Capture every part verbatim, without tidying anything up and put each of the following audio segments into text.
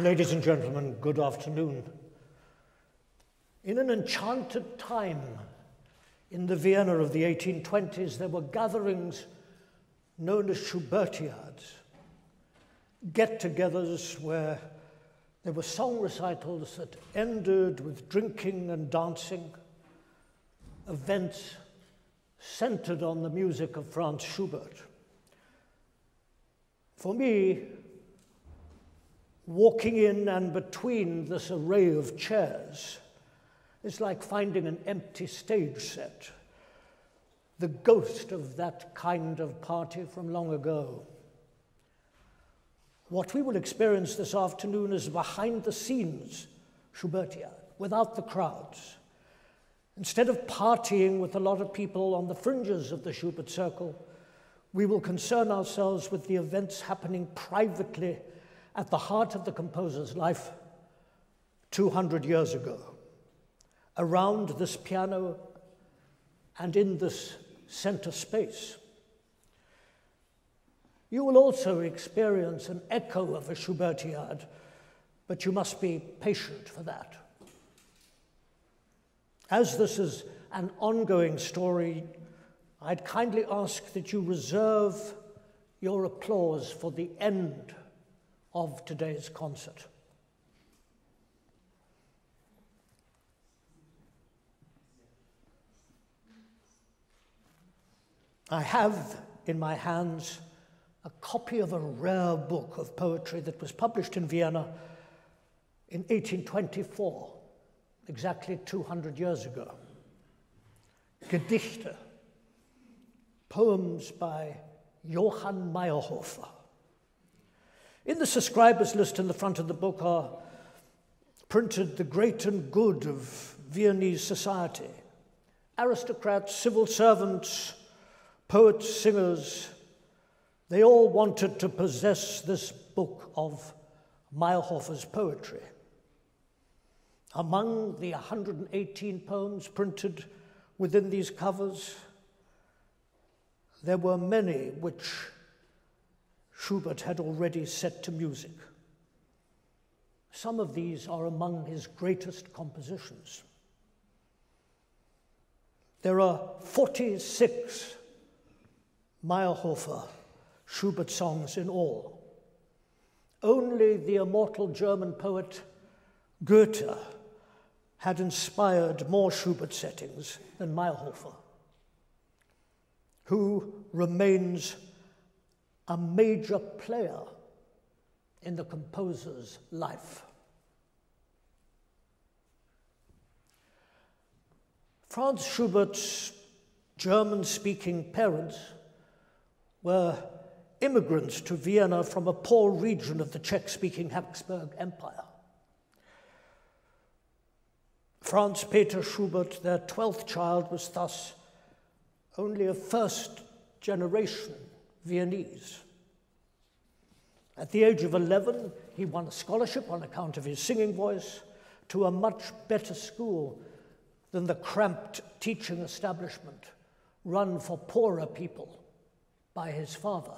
Ladies and gentlemen, good afternoon. In an enchanted time in the Vienna of the eighteen twenties, there were gatherings known as Schubertiads, get-togethers where there were song recitals that ended with drinking and dancing, events centered on the music of Franz Schubert. For me, walking in and between this array of chairs is like finding an empty stage set, the ghost of that kind of party from long ago. What we will experience this afternoon is behind-the-scenes Schubertiad, without the crowds. Instead of partying with a lot of people on the fringes of the Schubert circle, we will concern ourselves with the events happening privately at the heart of the composer's life two hundred years ago, around this piano and in this center space. You will also experience an echo of a Schubertiad, but you must be patient for that. As this is an ongoing story, I'd kindly ask that you reserve your applause for the end of today's concert. I have in my hands a copy of a rare book of poetry that was published in Vienna in eighteen twenty-four, exactly two hundred years ago. Gedichte, poems by Johann Mayrhofer. In the subscribers list in the front of the book are printed the great and good of Viennese society, aristocrats, civil servants, poets, singers. They all wanted to possess this book of Mayrhofer's poetry. Among the one hundred eighteen poems printed within these covers, there were many which Schubert had already set to music. Some of these are among his greatest compositions. There are forty-six Mayrhofer Schubert songs in all. Only the immortal German poet Goethe had inspired more Schubert settings than Mayrhofer, who remains a major player in the composer's life. Franz Schubert's German-speaking parents were immigrants to Vienna from a poor region of the Czech-speaking Habsburg Empire. Franz Peter Schubert, their twelfth child, was thus only a first-generation Viennese. At the age of eleven, he won a scholarship on account of his singing voice to a much better school than the cramped teaching establishment run for poorer people by his father.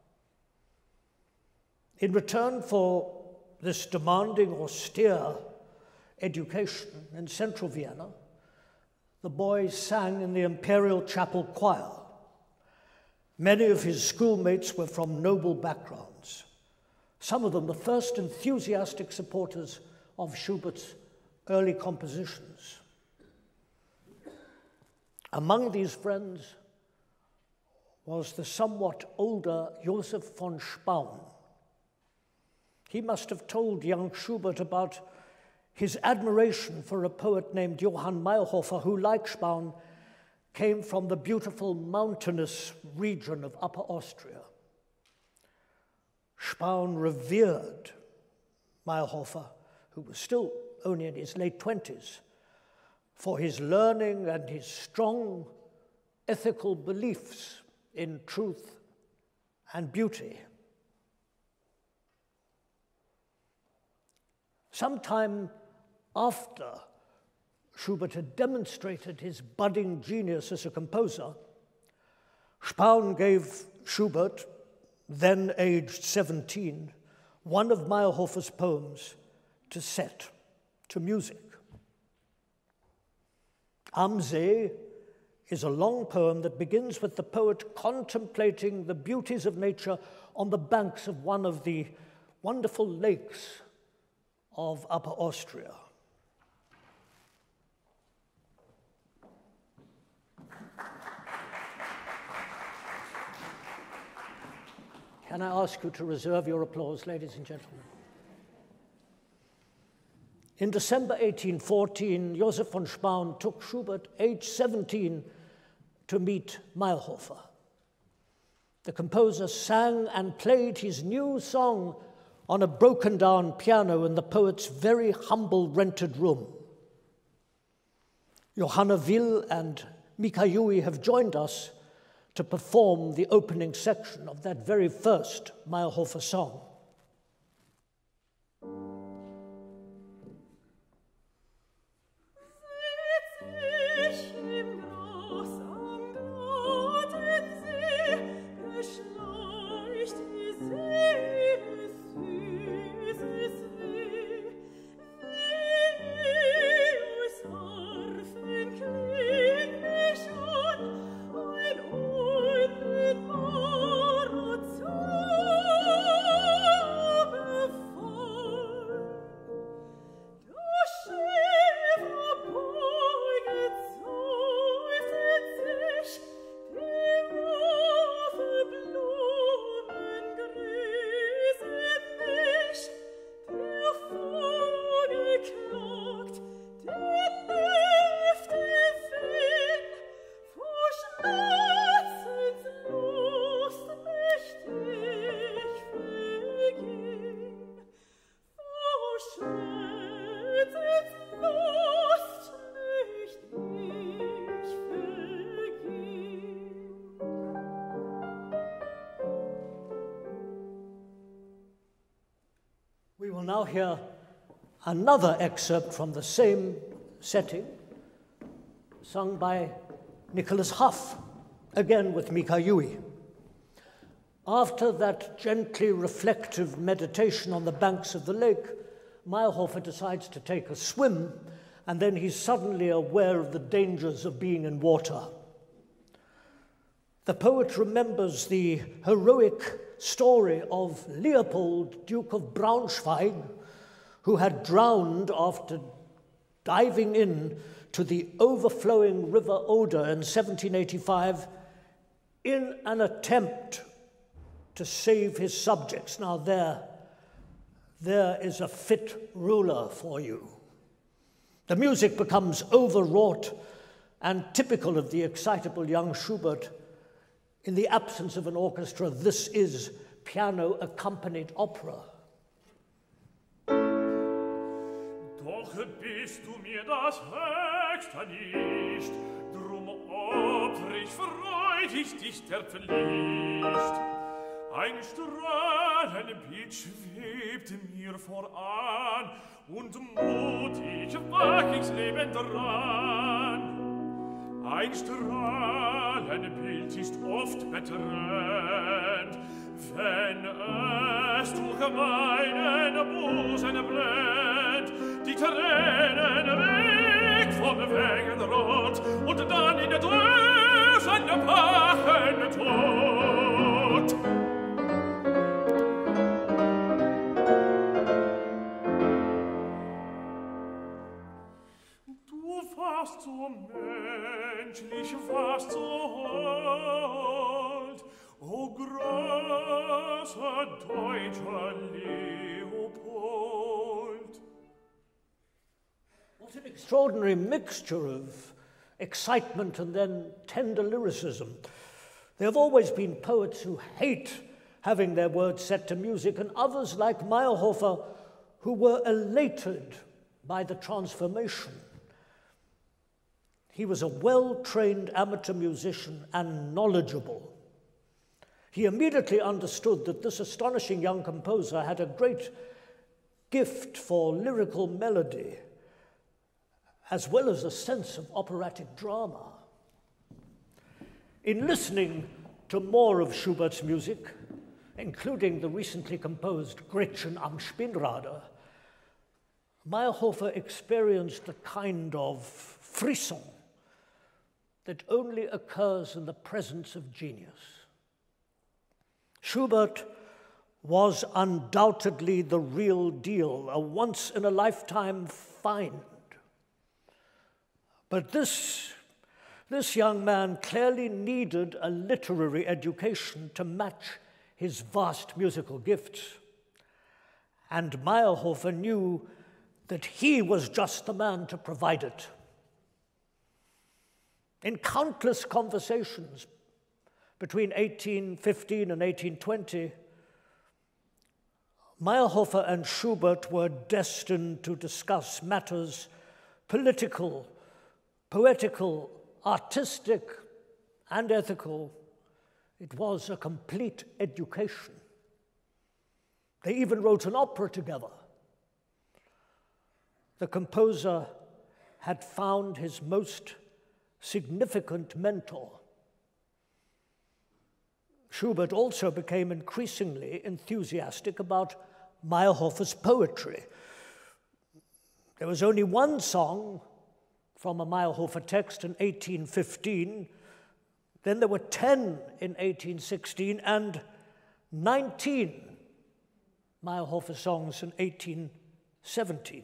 In return for this demanding, austere education in central Vienna, the boy sang in the Imperial Chapel Choir. Many of his schoolmates were from noble backgrounds, some of them the first enthusiastic supporters of Schubert's early compositions. Among these friends was the somewhat older Joseph von Spaun. He must have told young Schubert about his admiration for a poet named Johann Mayrhofer, who, like Spaun, came from the beautiful mountainous region of Upper Austria. Spaun revered Mayrhofer, who was still only in his late twenties, for his learning and his strong ethical beliefs in truth and beauty. Sometime after Schubert had demonstrated his budding genius as a composer, Spaun gave Schubert, then aged seventeen, one of Mayrhofer's poems to set to music. Am See is a long poem that begins with the poet contemplating the beauties of nature on the banks of one of the wonderful lakes of Upper Austria. Can I ask you to reserve your applause, ladies and gentlemen? In December eighteen fourteen, Joseph von Spaun took Schubert, age seventeen, to meet Mayrhofer. The composer sang and played his new song on a broken-down piano in the poet's very humble rented room. Johanna Will and Mika Yui have joined us to perform the opening section of that very first Mayrhofer song. We will now hear another excerpt from the same setting, sung by Nicholas Huff, again with Mika Yui. After that gently reflective meditation on the banks of the lake, Mayrhofer decides to take a swim, and then he's suddenly aware of the dangers of being in water. The poet remembers the heroic story of Leopold, Duke of Braunschweig, who had drowned after diving in to the overflowing River Oder in seventeen eighty-five in an attempt to save his subjects. Now there, there is a fit ruler for you. The music becomes overwrought and typical of the excitable young Schubert. In the absence of an orchestra, this is piano-accompanied opera. Doch bist du mir das Höchste nicht, drum opfer ich freudig dich der Pflicht. Ein Strahlenbild schwebt mir voran, und mutig wag ich's Leben dran. Ein Strahlenbild ist oft betrennt, wenn es durch meinen Busen brennt, die Tränen weg von Wängen rot, und dann in der Drösen wachen tot. Du warst so menschlich, warst so hold, o großer deutscher Leopold. What an extraordinary mixture of excitement and then tender lyricism. There have always been poets who hate having their words set to music, and others like Mayrhofer who were elated by the transformation. He was a well-trained amateur musician and knowledgeable. He immediately understood that this astonishing young composer had a great gift for lyrical melody, as well as a sense of operatic drama. In listening to more of Schubert's music, including the recently composed Gretchen am Spinnrade, Mayrhofer experienced a kind of frisson that only occurs in the presence of genius. Schubert was undoubtedly the real deal, a once-in-a-lifetime find. But this, this young man clearly needed a literary education to match his vast musical gifts. And Mayrhofer knew that he was just the man to provide it. In countless conversations between eighteen fifteen and eighteen twenty, Mayrhofer and Schubert were destined to discuss matters political, poetical, artistic, and ethical. It was a complete education. They even wrote an opera together. The composer had found his most significant mentor. Schubert also became increasingly enthusiastic about Mayrhofer's poetry. There was only one song from a Mayrhofer text in eighteen fifteen, then there were ten in eighteen sixteen, and nineteen Mayrhofer songs in eighteen seventeen.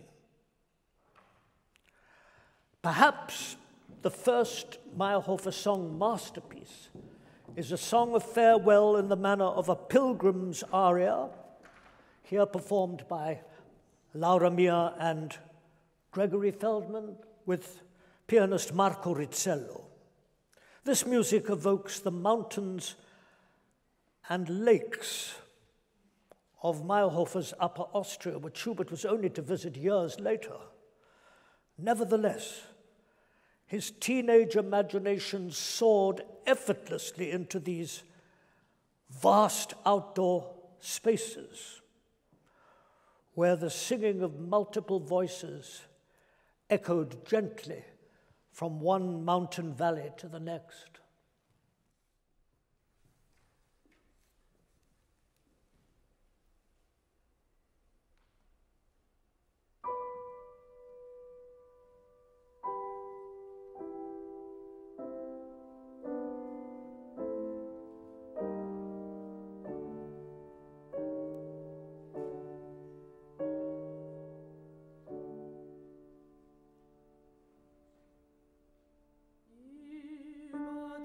Perhaps the first Mayrhofer song masterpiece is a song of farewell in the manner of a pilgrim's aria, here performed by Laura Mia and Gregory Feldman with pianist Marco Rizzello. This music evokes the mountains and lakes of Mayrhofer's Upper Austria, which Schubert was only to visit years later. Nevertheless, his teenage imagination soared effortlessly into these vast outdoor spaces where the singing of multiple voices echoed gently from one mountain valley to the next. Über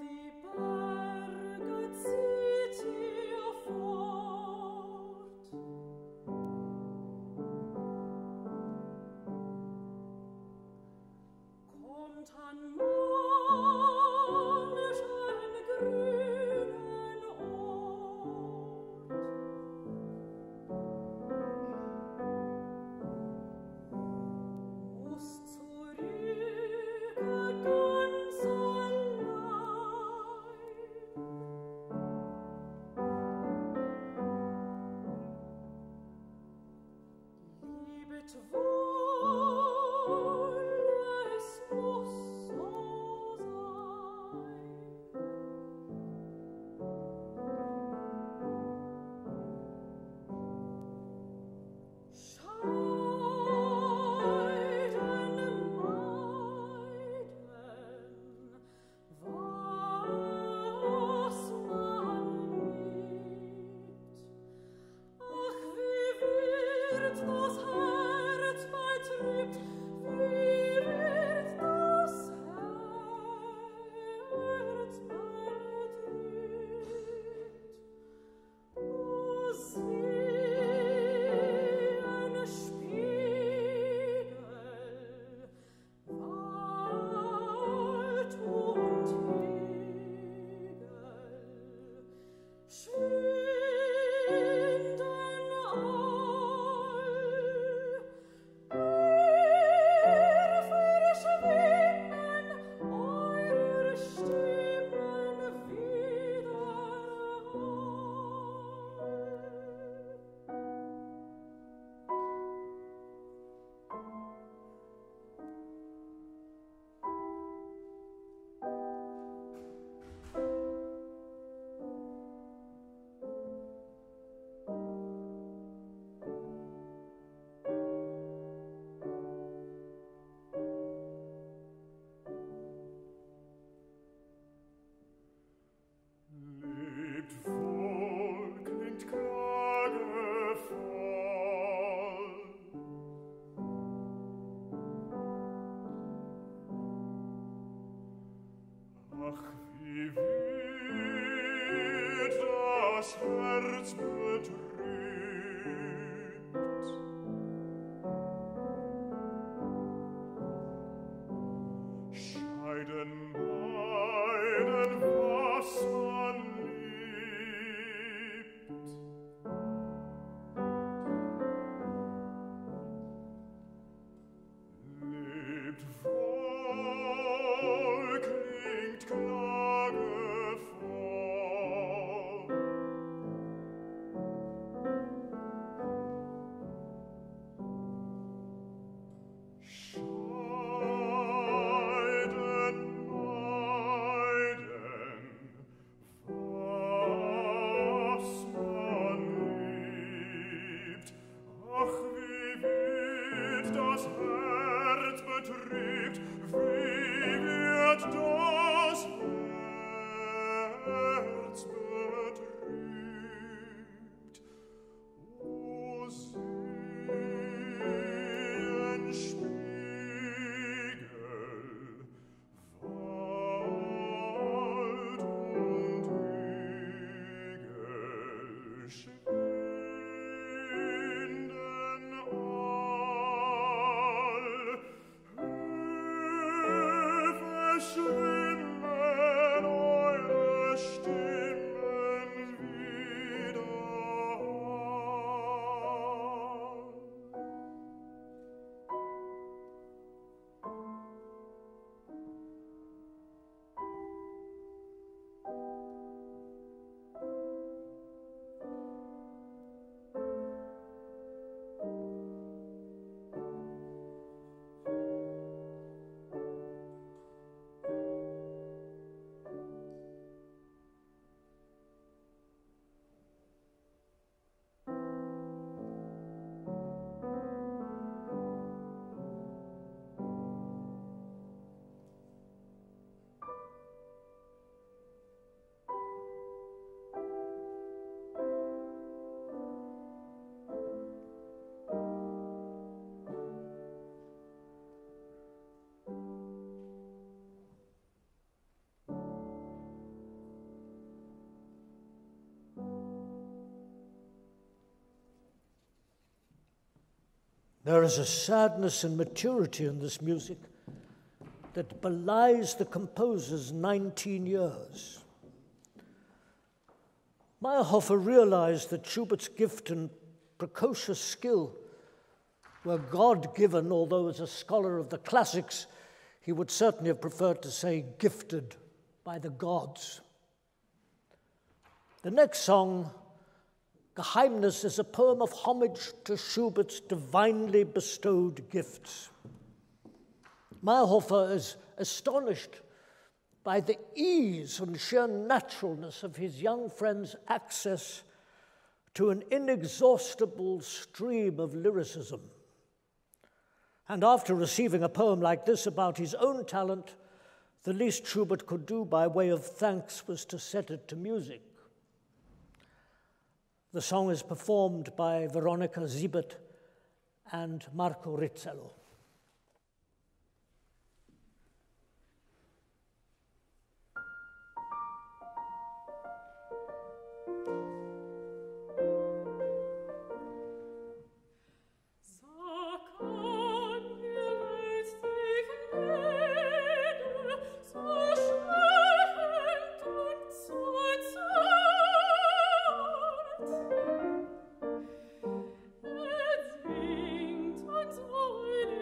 There is a sadness and maturity in this music that belies the composer's nineteen years. Mayrhofer realized that Schubert's gift and precocious skill were God-given, although as a scholar of the classics, he would certainly have preferred to say gifted by the gods. The next song, Geheimnis, is a poem of homage to Schubert's divinely bestowed gifts. Mayrhofer is astonished by the ease and sheer naturalness of his young friend's access to an inexhaustible stream of lyricism. And after receiving a poem like this about his own talent, the least Schubert could do by way of thanks was to set it to music. The song is performed by Veronika Siebert and Marco Rizzello. Singt uns wohl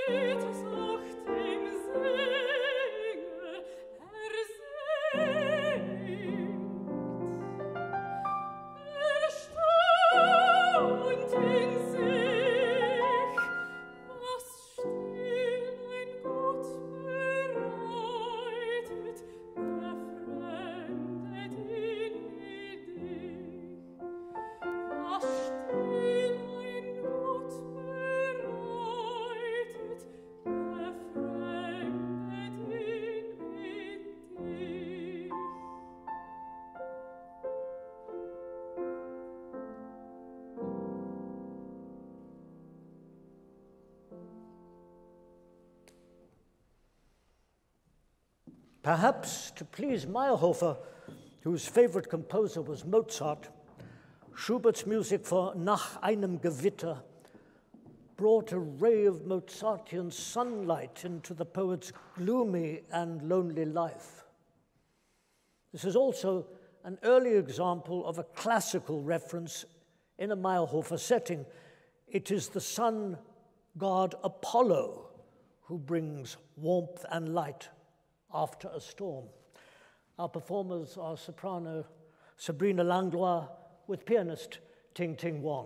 Perhaps to please Mayrhofer, whose favorite composer was Mozart, Schubert's music for Nach einem Gewitter brought a ray of Mozartian sunlight into the poet's gloomy and lonely life. This is also an early example of a classical reference in a Mayrhofer setting. It is the sun god Apollo who brings warmth and light after a storm. Our performers are soprano Sabrina Langlois with pianist Ting Ting Wong.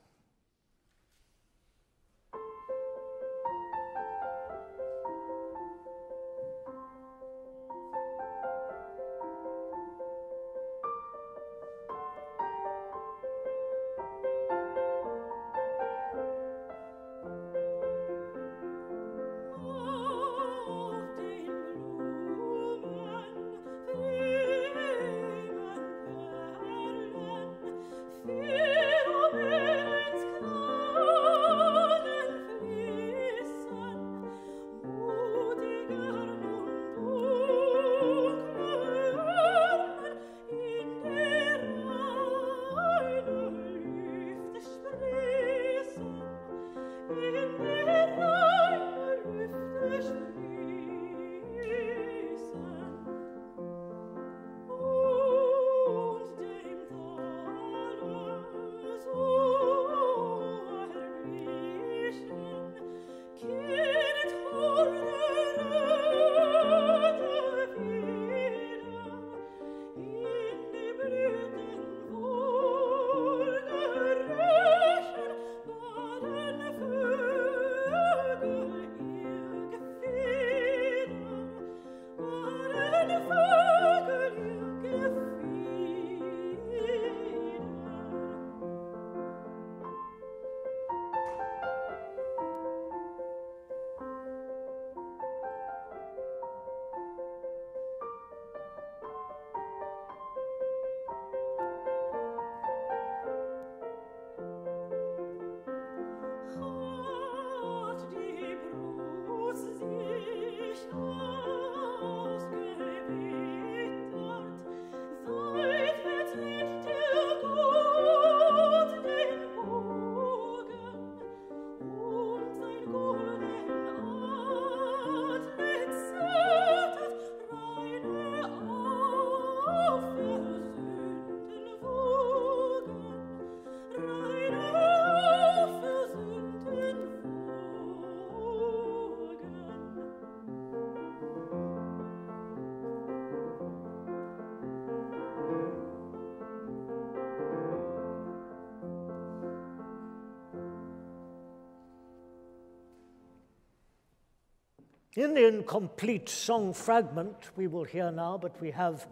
In the incomplete song fragment we will hear now, but we have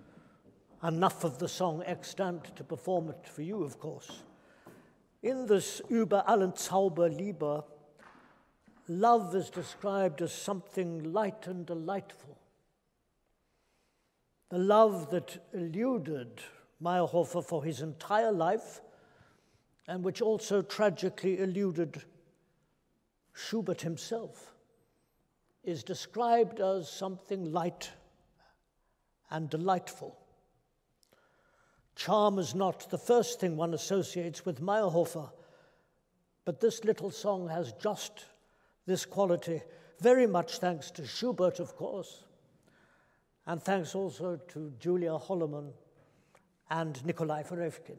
enough of the song extant to perform it for you, of course. In this Über allen Zauber Liebe, love is described as something light and delightful. The love that eluded Mayrhofer for his entire life and which also tragically eluded Schubert himself is described as something light and delightful. Charm is not the first thing one associates with Mayrhofer, but this little song has just this quality, very much thanks to Schubert, of course, and thanks also to Julia Holloman and Nikolai Ferevkin.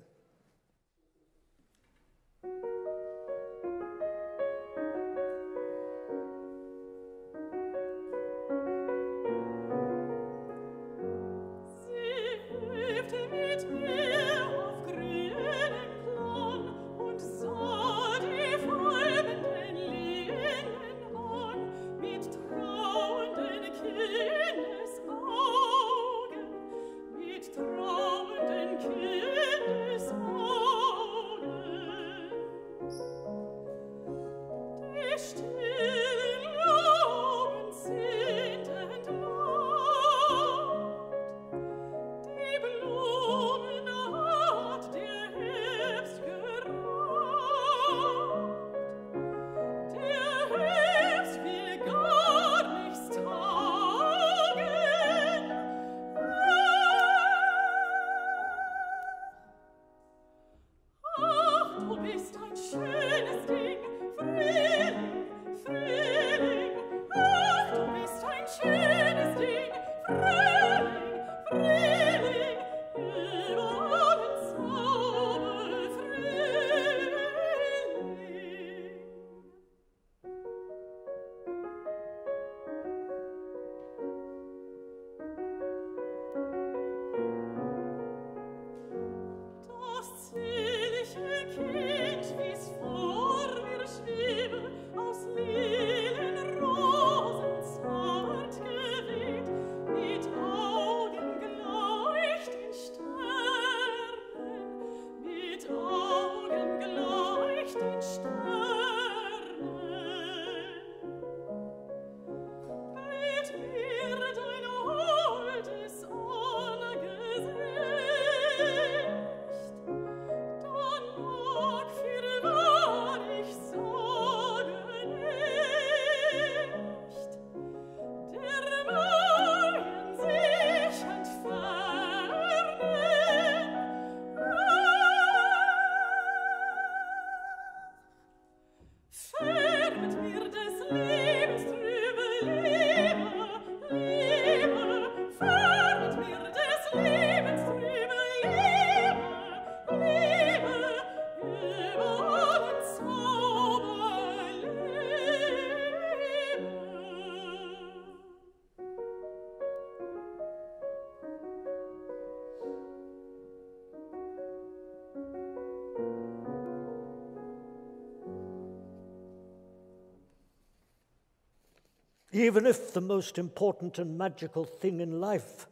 Even if the most important and magical thing in life,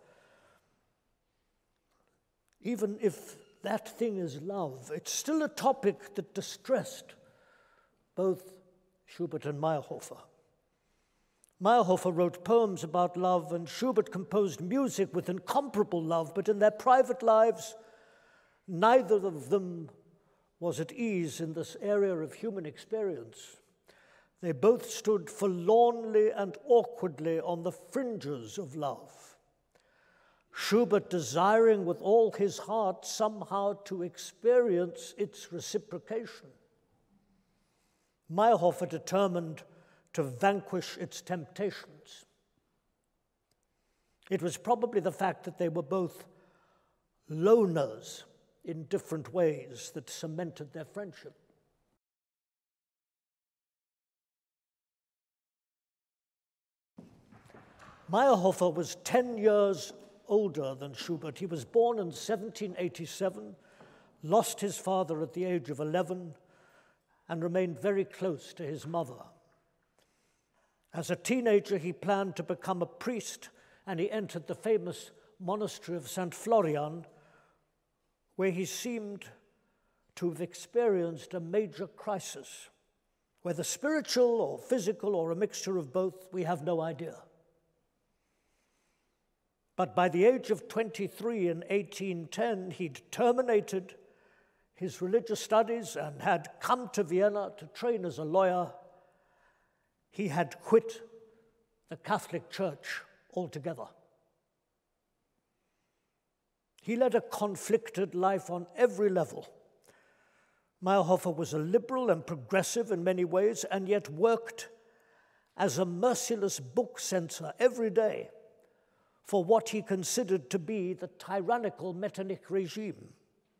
even if that thing is love, it's still a topic that distressed both Schubert and Mayrhofer. Mayrhofer wrote poems about love, and Schubert composed music with incomparable love, but in their private lives, neither of them was at ease in this area of human experience. They both stood forlornly and awkwardly on the fringes of love. Schubert desiring with all his heart somehow to experience its reciprocation. Mayrhofer determined to vanquish its temptations. It was probably the fact that they were both loners in different ways that cemented their friendship. Mayrhofer was ten years older than Schubert. He was born in seventeen eighty-seven, lost his father at the age of eleven, and remained very close to his mother. As a teenager, he planned to become a priest, and he entered the famous monastery of Saint Florian, where he seemed to have experienced a major crisis. Whether spiritual or physical or a mixture of both, we have no idea. But by the age of twenty-three in eighteen ten, he'd terminated his religious studies and had come to Vienna to train as a lawyer. He had quit the Catholic Church altogether. He led a conflicted life on every level. Mayrhofer was a liberal and progressive in many ways, and yet worked as a merciless book censor every day for what he considered to be the tyrannical Metternich regime.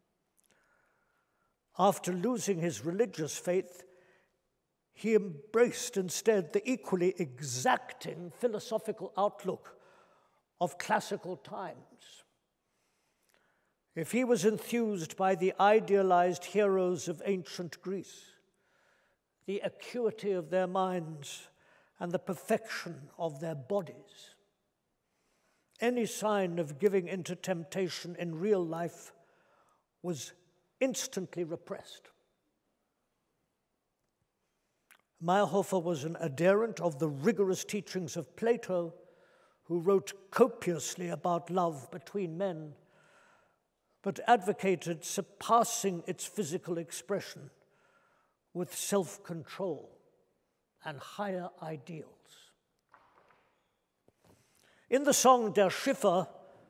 After losing his religious faith, he embraced instead the equally exacting philosophical outlook of classical times. If he was enthused by the idealized heroes of ancient Greece, the acuity of their minds and the perfection of their bodies, any sign of giving into temptation in real life was instantly repressed. Mayrhofer was an adherent of the rigorous teachings of Plato, who wrote copiously about love between men, but advocated surpassing its physical expression with self-control and higher ideals. In the song Der Schiffer,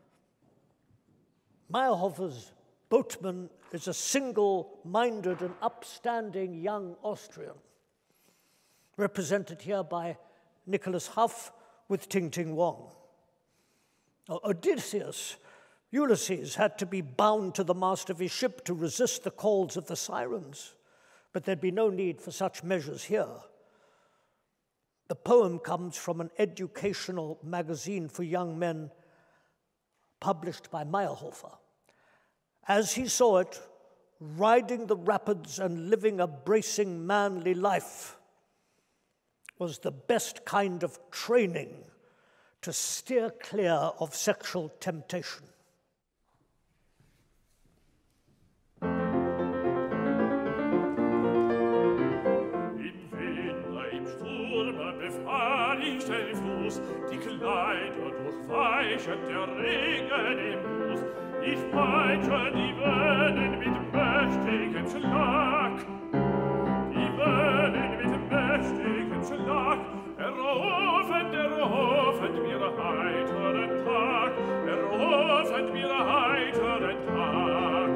Mayrhofer's boatman is a single-minded and upstanding young Austrian, represented here by Nicholas Huff with Ting Ting Wong. Odysseus, Ulysses, had to be bound to the mast of his ship to resist the calls of the sirens, but there'd be no need for such measures here. The poem comes from an educational magazine for young men published by Mayrhofer. As he saw it, riding the rapids and living a bracing, manly life was the best kind of training to steer clear of sexual temptation. Den Fuß, die Kleider durchweichen der Regen im Fuß. Ich peitsche die Wellen mit mächtigem Schlag. Die Wellen mit mächtigem Schlag. Erhoffen, erhoffen mir heiteren Tag. Erhoffen mir heiteren Tag.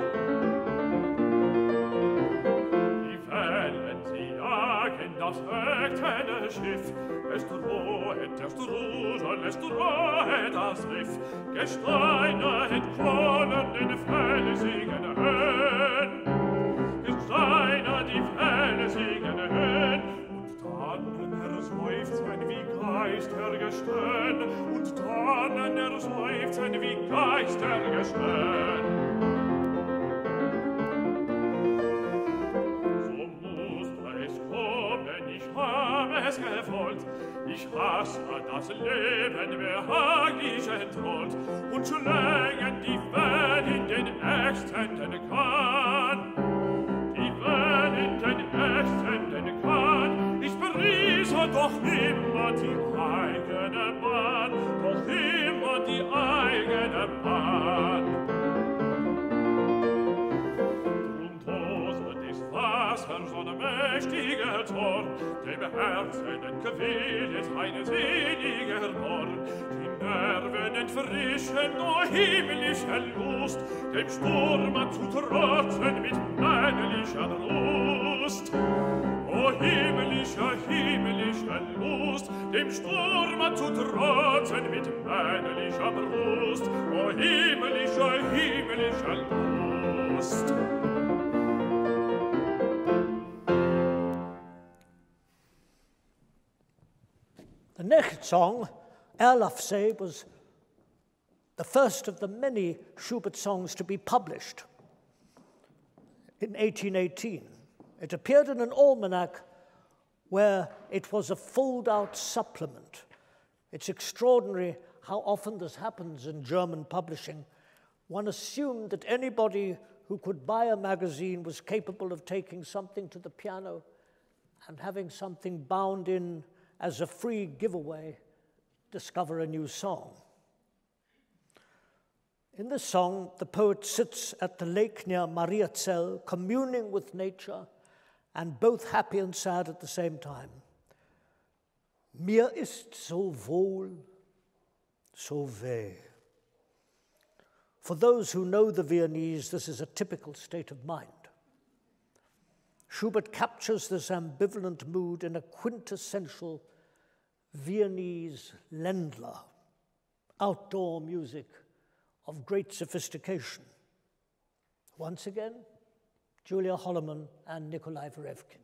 Die Wellen, sie jagen das öchtene Schiff. Es drohet das Rudel, es drohet das Riff, Gesteine entquollen in felsigen Höhen, Gesteine die felsigen Höhen, und dann erseufzen wie Geistergestöhn, und dann erseufzen wie Geistergestöhn. Es gewollt, ich hasse das Leben behaglich entrollt und schlägen die Wellen den Ächzenden kann. Die Wellen den Ächzenden kann. Ich beriese doch immer die eigene Bahn, doch immer die eigene Bahn. Drum toset des Wassers so ein mächtiger Tor, dem Herzen entquillet eine seliger Born, die Nerven entfrischen, o himmlische Lust, dem Sturm zu trotzen mit männlicher Lust. O himmlische, himmlische Lust, dem Sturm zu trotzen mit männlicher Brust. O himmlische, himmlische Lust. The next song, Erlafsee, was the first of the many Schubert songs to be published in eighteen eighteen. It appeared in an almanac where it was a fold-out supplement. It's extraordinary how often this happens in German publishing. One assumed that anybody who could buy a magazine was capable of taking something to the piano and having something bound in as a free giveaway, discover a new song. In this song, the poet sits at the lake near Mariazell, communing with nature, and both happy and sad at the same time. Mir ist so wohl, so weh. For those who know the Viennese, this is a typical state of mind. Schubert captures this ambivalent mood in a quintessential Viennese Ländler, outdoor music of great sophistication. Once again, Julia Holloman and Nikolai Verevkin.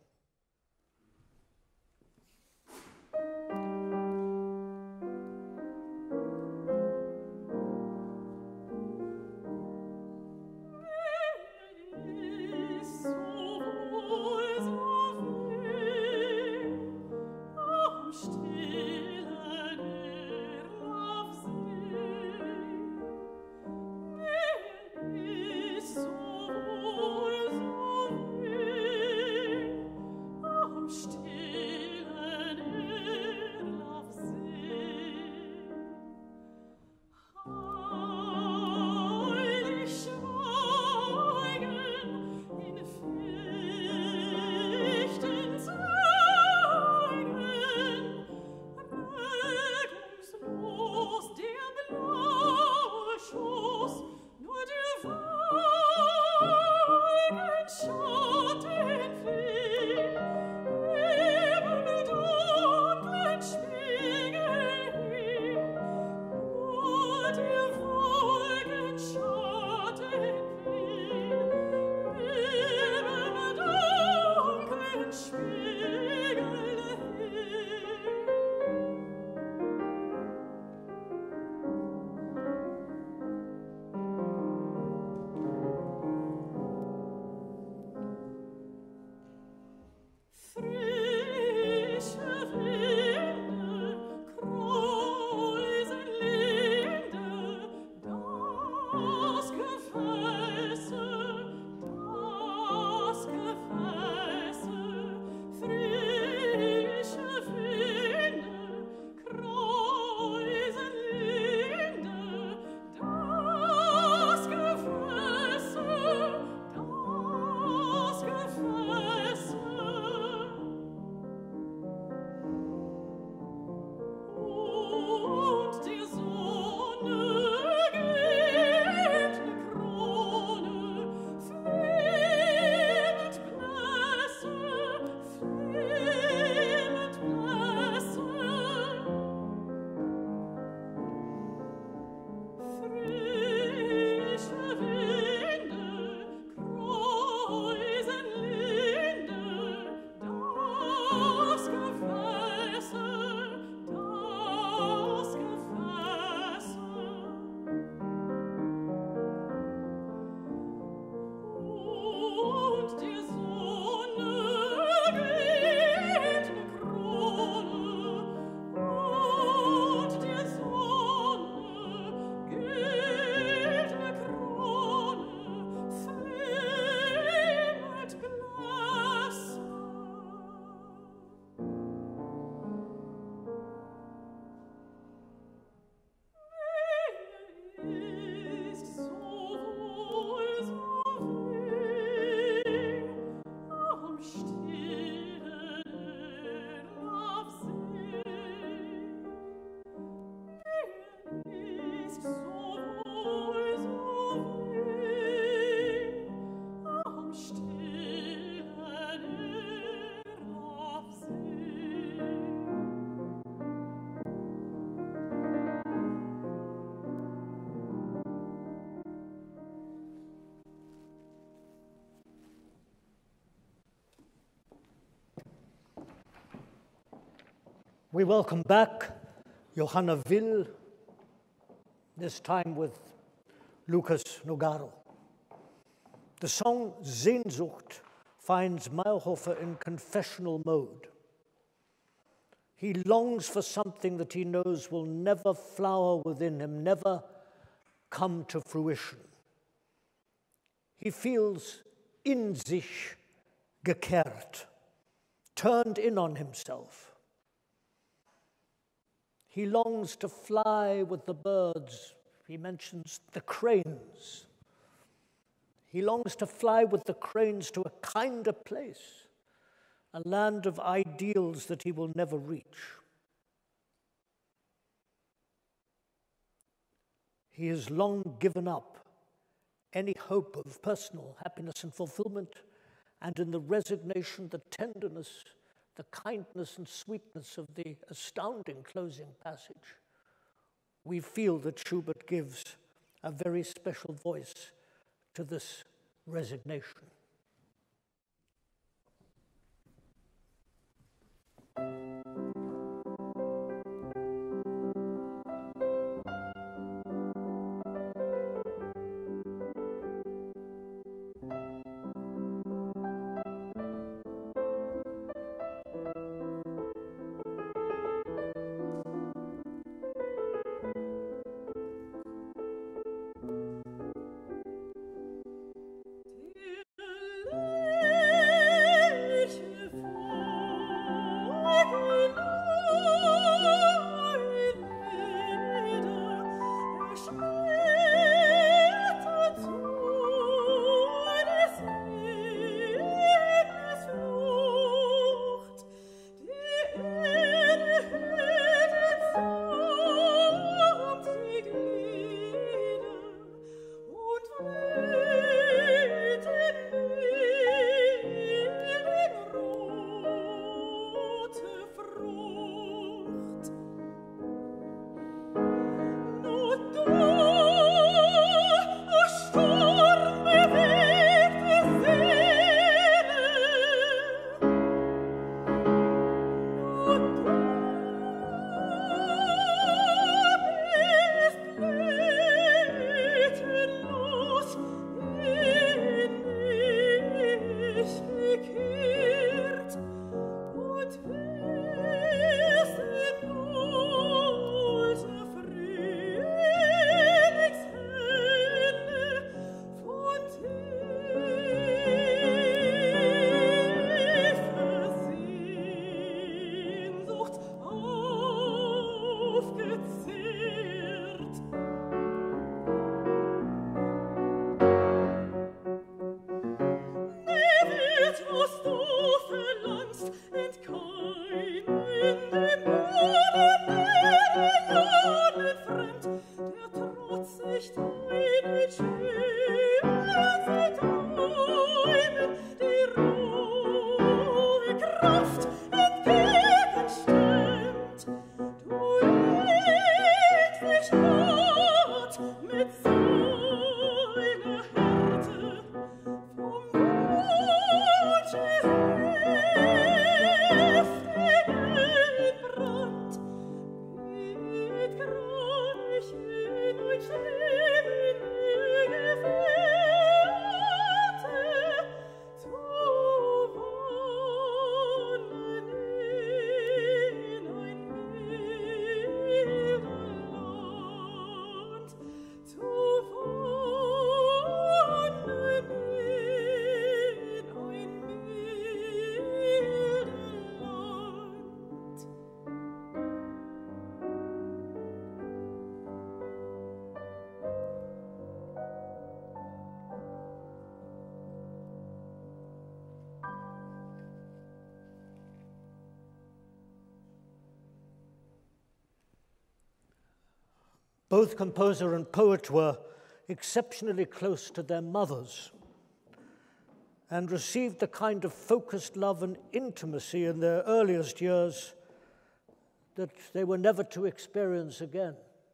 We welcome back Johanna Will, this time with Lucas Nogaro. The song Sehnsucht finds Mayrhofer in confessional mode. He longs for something that he knows will never flower within him, never come to fruition. He feels in sich gekehrt, turned in on himself. He longs to fly with the birds. He mentions the cranes. He longs to fly with the cranes to a kinder place, a land of ideals that he will never reach. He has long given up any hope of personal happiness and fulfillment, and in the resignation, the tenderness, the kindness and sweetness of the astounding closing passage, we feel that Schubert gives a very special voice to this resignation. Both composer and poet were exceptionally close to their mothers and received the kind of focused love and intimacy in their earliest years that they were never to experience again.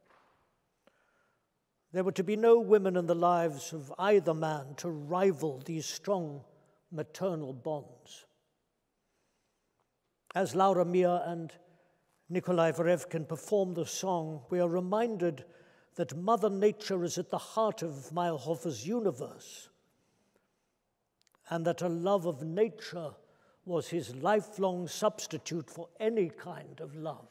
There were to be no women in the lives of either man to rival these strong maternal bonds. As Laura Mia and Nikolai Verevkin performed the song, we are reminded that Mother Nature is at the heart of Mayrhofer's universe, and that a love of nature was his lifelong substitute for any kind of love.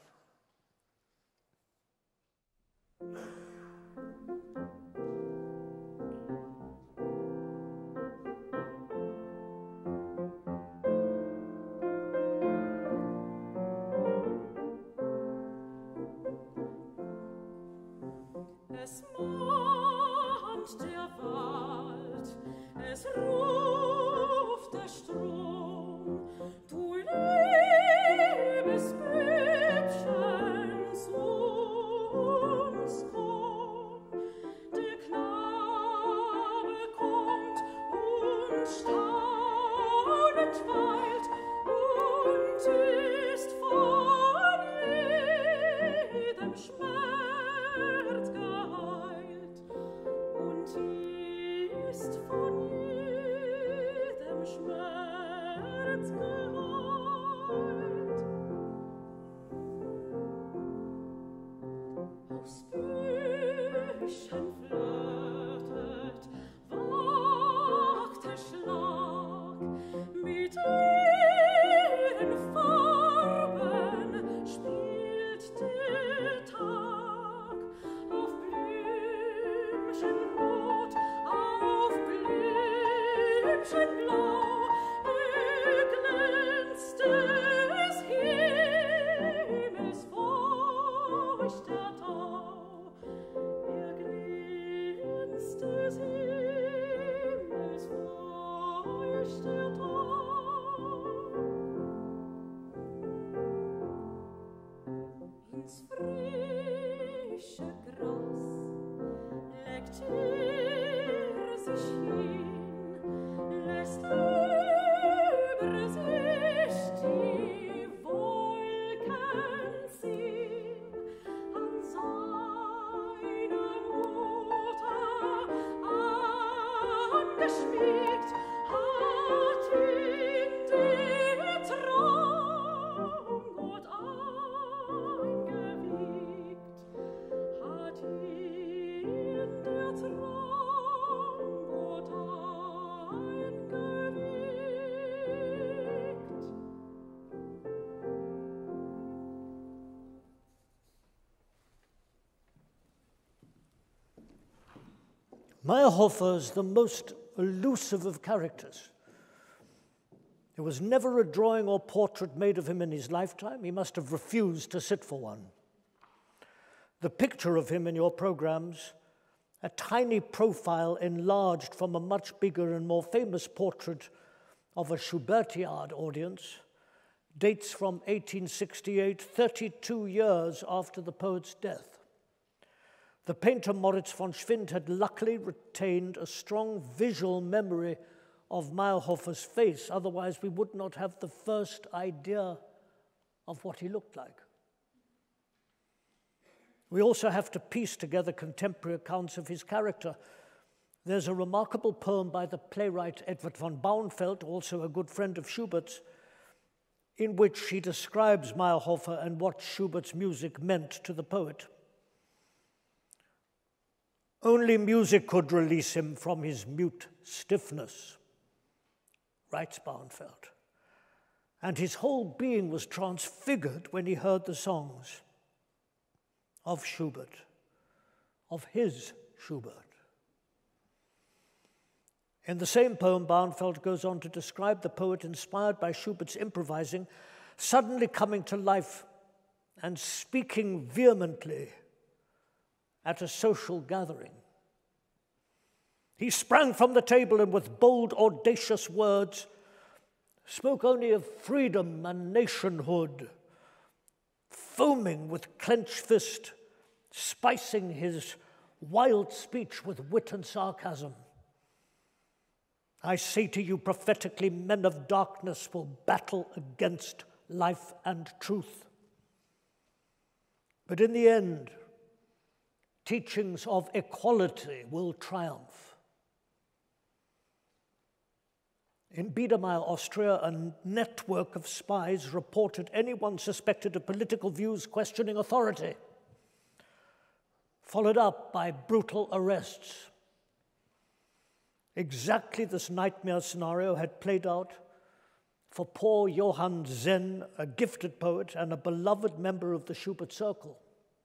Es mahnt der Wald, es ruft der Strom, du liebes Bübchen, zu uns komm. Der Knabe kommt und staunend weilt und ist von jedem Schmerz geheilt und ist von jedem Schmerz geheilt. Aus Büschen flirtet, wagt der Schlag, mit ihren Farben spielt der Tag. Auf Blümchenrot, auf Blümchenblau, erglänzt des Himmels feuchter Tau, erglänzt des Himmels feuchter Tau. Ins frische Gras legt er sich hin, lässt über sich die Wolken ziehen, an seine Mutter angeschmiegt, hat ihn der Traumgott eingewiegt, hat ihn der Traumgott eingewiegt. Mayrhofer is the most elusive of characters. There was never a drawing or portrait made of him in his lifetime. He must have refused to sit for one. The picture of him in your programs, a tiny profile enlarged from a much bigger and more famous portrait of a Schubertiad audience, dates from eighteen sixty-eight, thirty-two years after the poet's death. The painter Moritz von Schwind had luckily retained a strong visual memory of Mayrhofer's face, otherwise we would not have the first idea of what he looked like. We also have to piece together contemporary accounts of his character. There's a remarkable poem by the playwright Edward von Bauernfeld, also a good friend of Schubert's, in which he describes Mayrhofer and what Schubert's music meant to the poet. Only music could release him from his mute stiffness, writes Bauernfeld, and his whole being was transfigured when he heard the songs of Schubert, of his Schubert. In the same poem, Bauernfeld goes on to describe the poet, inspired by Schubert's improvising, suddenly coming to life and speaking vehemently at a social gathering. He sprang from the table and with bold, audacious words spoke only of freedom and nationhood, foaming with clenched fist, spicing his wild speech with wit and sarcasm. I say to you prophetically, men of darkness will battle against life and truth. But in the end, teachings of equality will triumph. In Biedermeier, Austria, a network of spies reported anyone suspected of political views questioning authority, followed up by brutal arrests. Exactly this nightmare scenario had played out for poor Johann Zenn, a gifted poet and a beloved member of the Schubert Circle.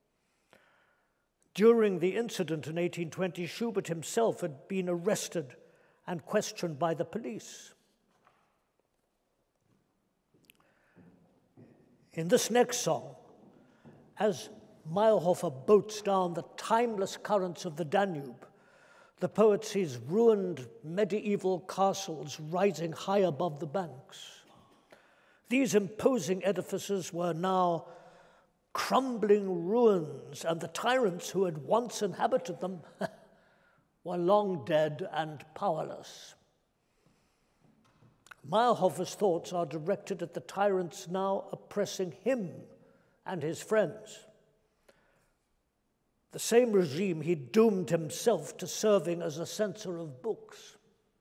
During the incident in eighteen twenty, Schubert himself had been arrested and questioned by the police. In this next song, as Mayrhofer boats down the timeless currents of the Danube, the poet sees ruined medieval castles rising high above the banks. These imposing edifices were now crumbling ruins, and the tyrants who had once inhabited them were long dead and powerless. Mayrhofer's thoughts are directed at the tyrants now oppressing him and his friends. The same regime he doomed himself to serving as a censor of books.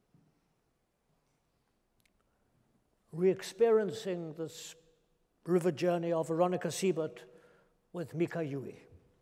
Re-experiencing this river journey of Veronica Siebert with Mika Yui.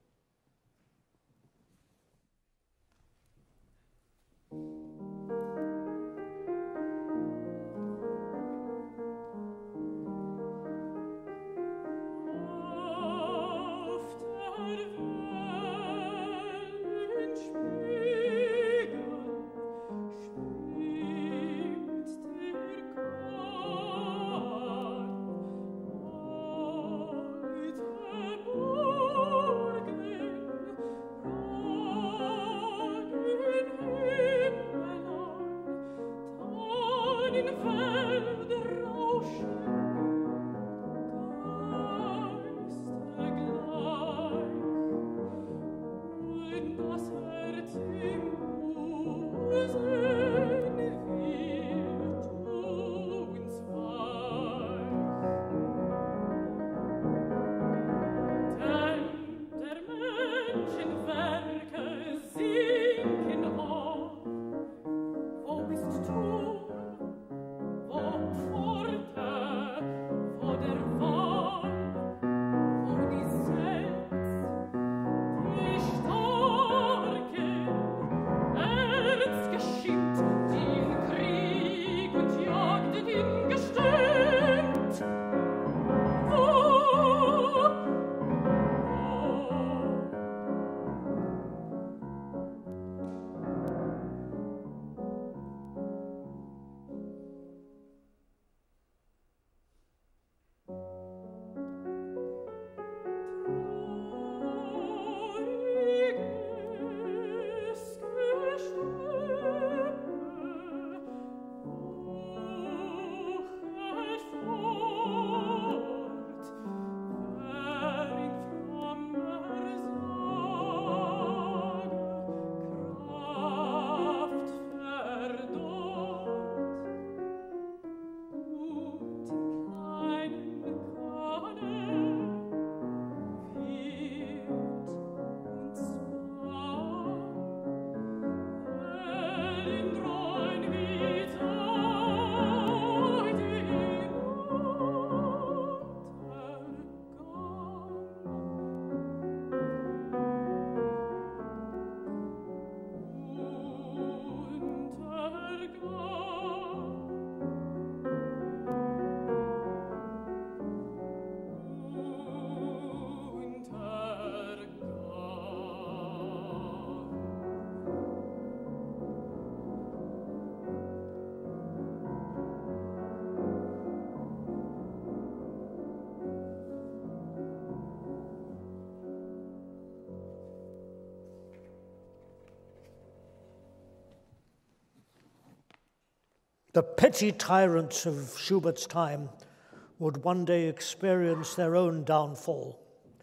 The petty tyrants of Schubert's time would one day experience their own downfall,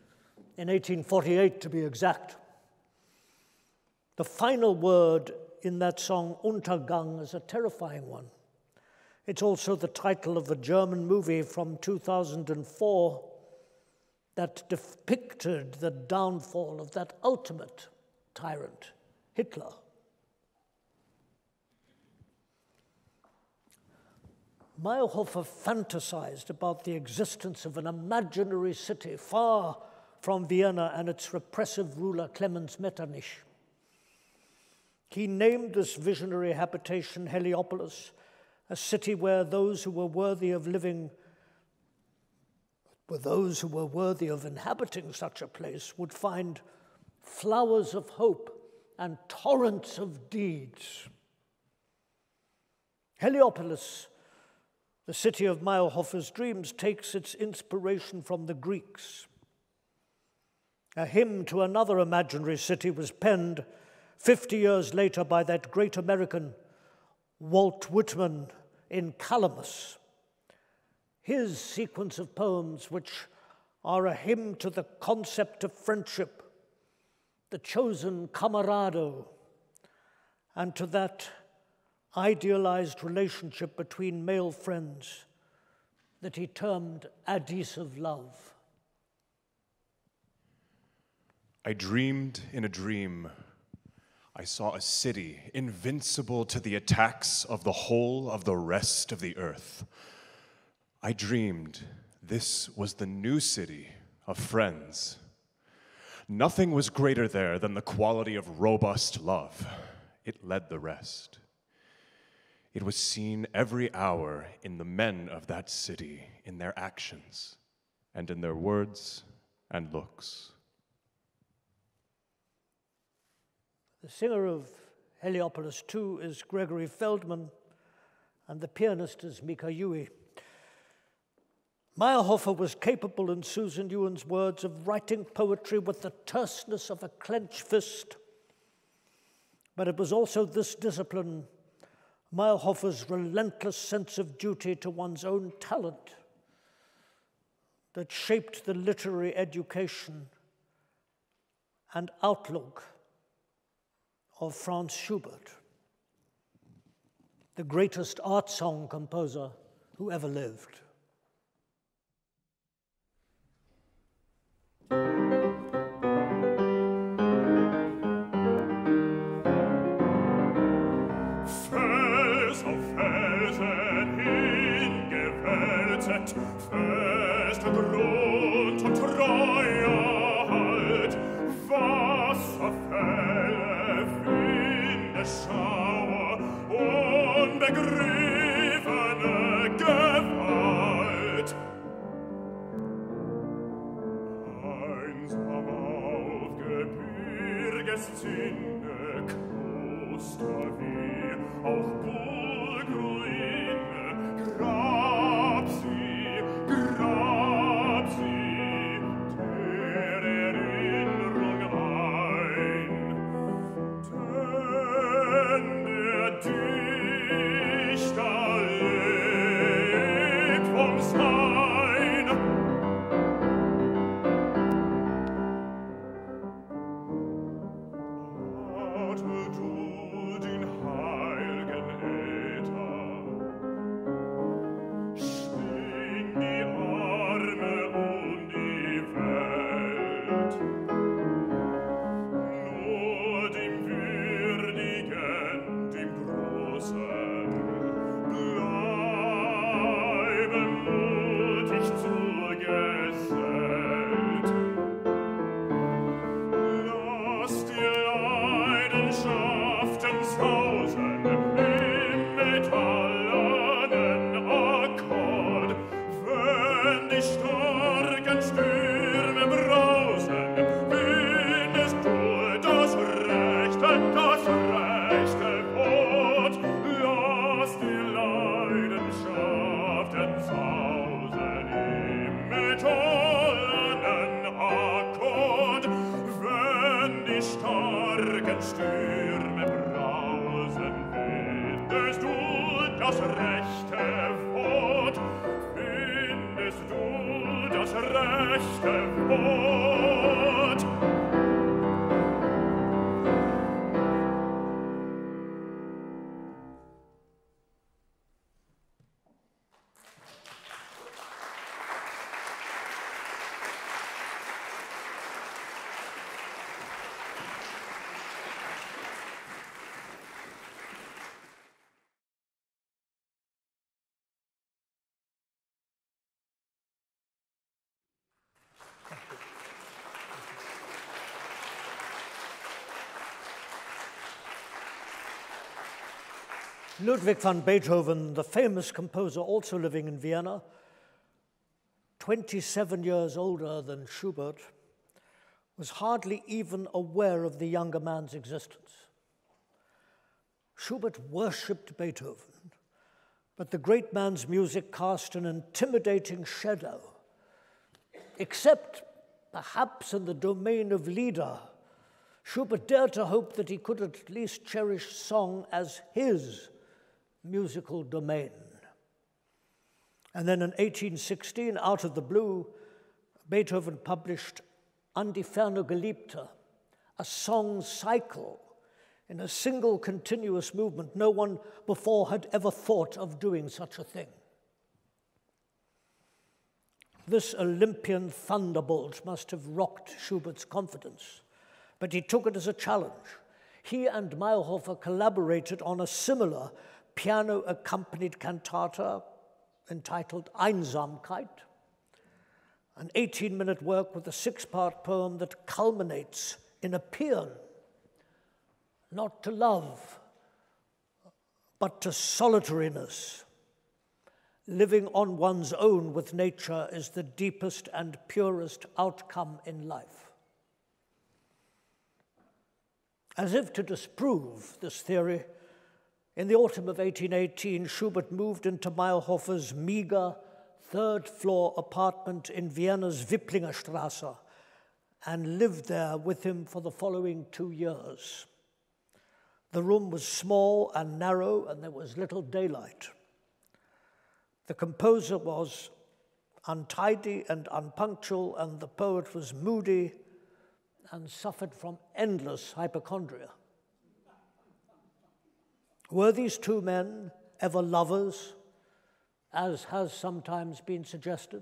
in eighteen forty-eight to be exact. The final word in that song, Untergang, is a terrifying one. It's also the title of a German movie from two thousand four that depicted the downfall of that ultimate tyrant, Hitler. Mayrhofer fantasized about the existence of an imaginary city far from Vienna and its repressive ruler Clemens Metternich. He named this visionary habitation Heliopolis, a city where those who were worthy of living, where those who were worthy of inhabiting such a place would find flowers of hope and torrents of deeds. Heliopolis, the city of Mayrhofer's dreams, takes its inspiration from the Greeks. A hymn to another imaginary city was penned fifty years later by that great American, Walt Whitman, in Calamus. His sequence of poems, which are a hymn to the concept of friendship, the chosen camarado, and to that idealized relationship between male friends that he termed adhesive love. I dreamed in a dream. I saw a city invincible to the attacks of the whole of the rest of the earth. I dreamed this was the new city of friends. Nothing was greater there than the quality of robust love. It led the rest. It was seen every hour in the men of that city, in their actions, and in their words and looks. The singer of Heliopolis two is Gregory Feldman, and the pianist is Mika Yui. Mayrhofer was capable, in Susan Ewan's words, of writing poetry with the terseness of a clenched fist. But it was also this discipline, Mayrhofer's relentless sense of duty to one's own talent, that shaped the literary education and outlook of Franz Schubert, the greatest art song composer who ever lived. Fest und rund und treuer Halt, Wasserfälle, Windeschauer, unbegriffene Gewalt. Einsam auf Gebirgeszinne, Kloster wie auch Burgruine, grab sie, grab sie der Erinnerung ein. Denn der Dichter lebt vom Sein. Atme du den heiligen Äther, schwing die Arme um die Welt. Nur dem Würdigen, dem Großen, bleibe mutig zugesellt. Lass die Leidenschaften sausen im metallenen Akkord. Wenn die starken Stürme brausen, findest du das rechte, das rechte Wort. Lass die Leidenschaften sausen im metallenen Akkord. Wenn die starken Stürme brausen, findest du das rechte Wort. Findest du das rechte Wort. Ludwig van Beethoven, the famous composer also living in Vienna, twenty-seven years older than Schubert, was hardly even aware of the younger man's existence. Schubert worshipped Beethoven, but the great man's music cast an intimidating shadow, except perhaps in the domain of Lieder. Schubert dared to hope that he could at least cherish song as his musical domain. And then in eighteen sixteen, out of the blue, Beethoven published An die ferne Geliebte, a song cycle in a single continuous movement. No one before had ever thought of doing such a thing. This Olympian thunderbolt must have rocked Schubert's confidence, but he took it as a challenge. He and Mayrhofer collaborated on a similar piano-accompanied cantata entitled Einsamkeit, an eighteen-minute work with a six-part poem that culminates in a paean, not to love, but to solitariness. Living on one's own with nature is the deepest and purest outcome in life. As if to disprove this theory, in the autumn of eighteen eighteen, Schubert moved into Mayrhofer's meager third-floor apartment in Vienna's Wiplinger Strasse and lived there with him for the following two years. The room was small and narrow, and there was little daylight. The composer was untidy and unpunctual, and the poet was moody and suffered from endless hypochondria. Were these two men ever lovers, as has sometimes been suggested?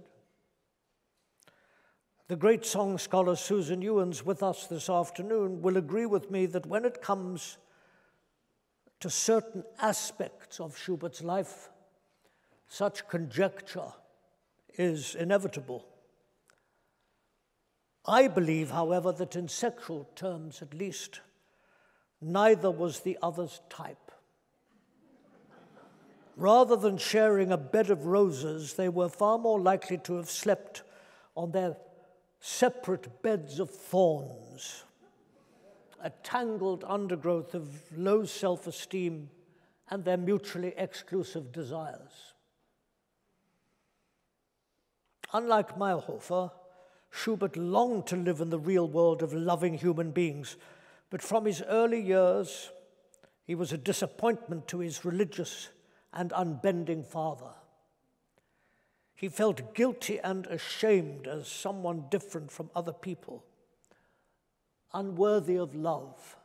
The great song scholar Susan Ewens, with us this afternoon, will agree with me that when it comes to certain aspects of Schubert's life, such conjecture is inevitable. I believe, however, that in sexual terms at least, neither was the other's type. Rather than sharing a bed of roses, they were far more likely to have slept on their separate beds of thorns, a tangled undergrowth of low self-esteem and their mutually exclusive desires. Unlike Mayrhofer, Schubert longed to live in the real world of loving human beings, but from his early years, he was a disappointment to his religious and unbending father. He felt guilty and ashamed as someone different from other people, unworthy of love.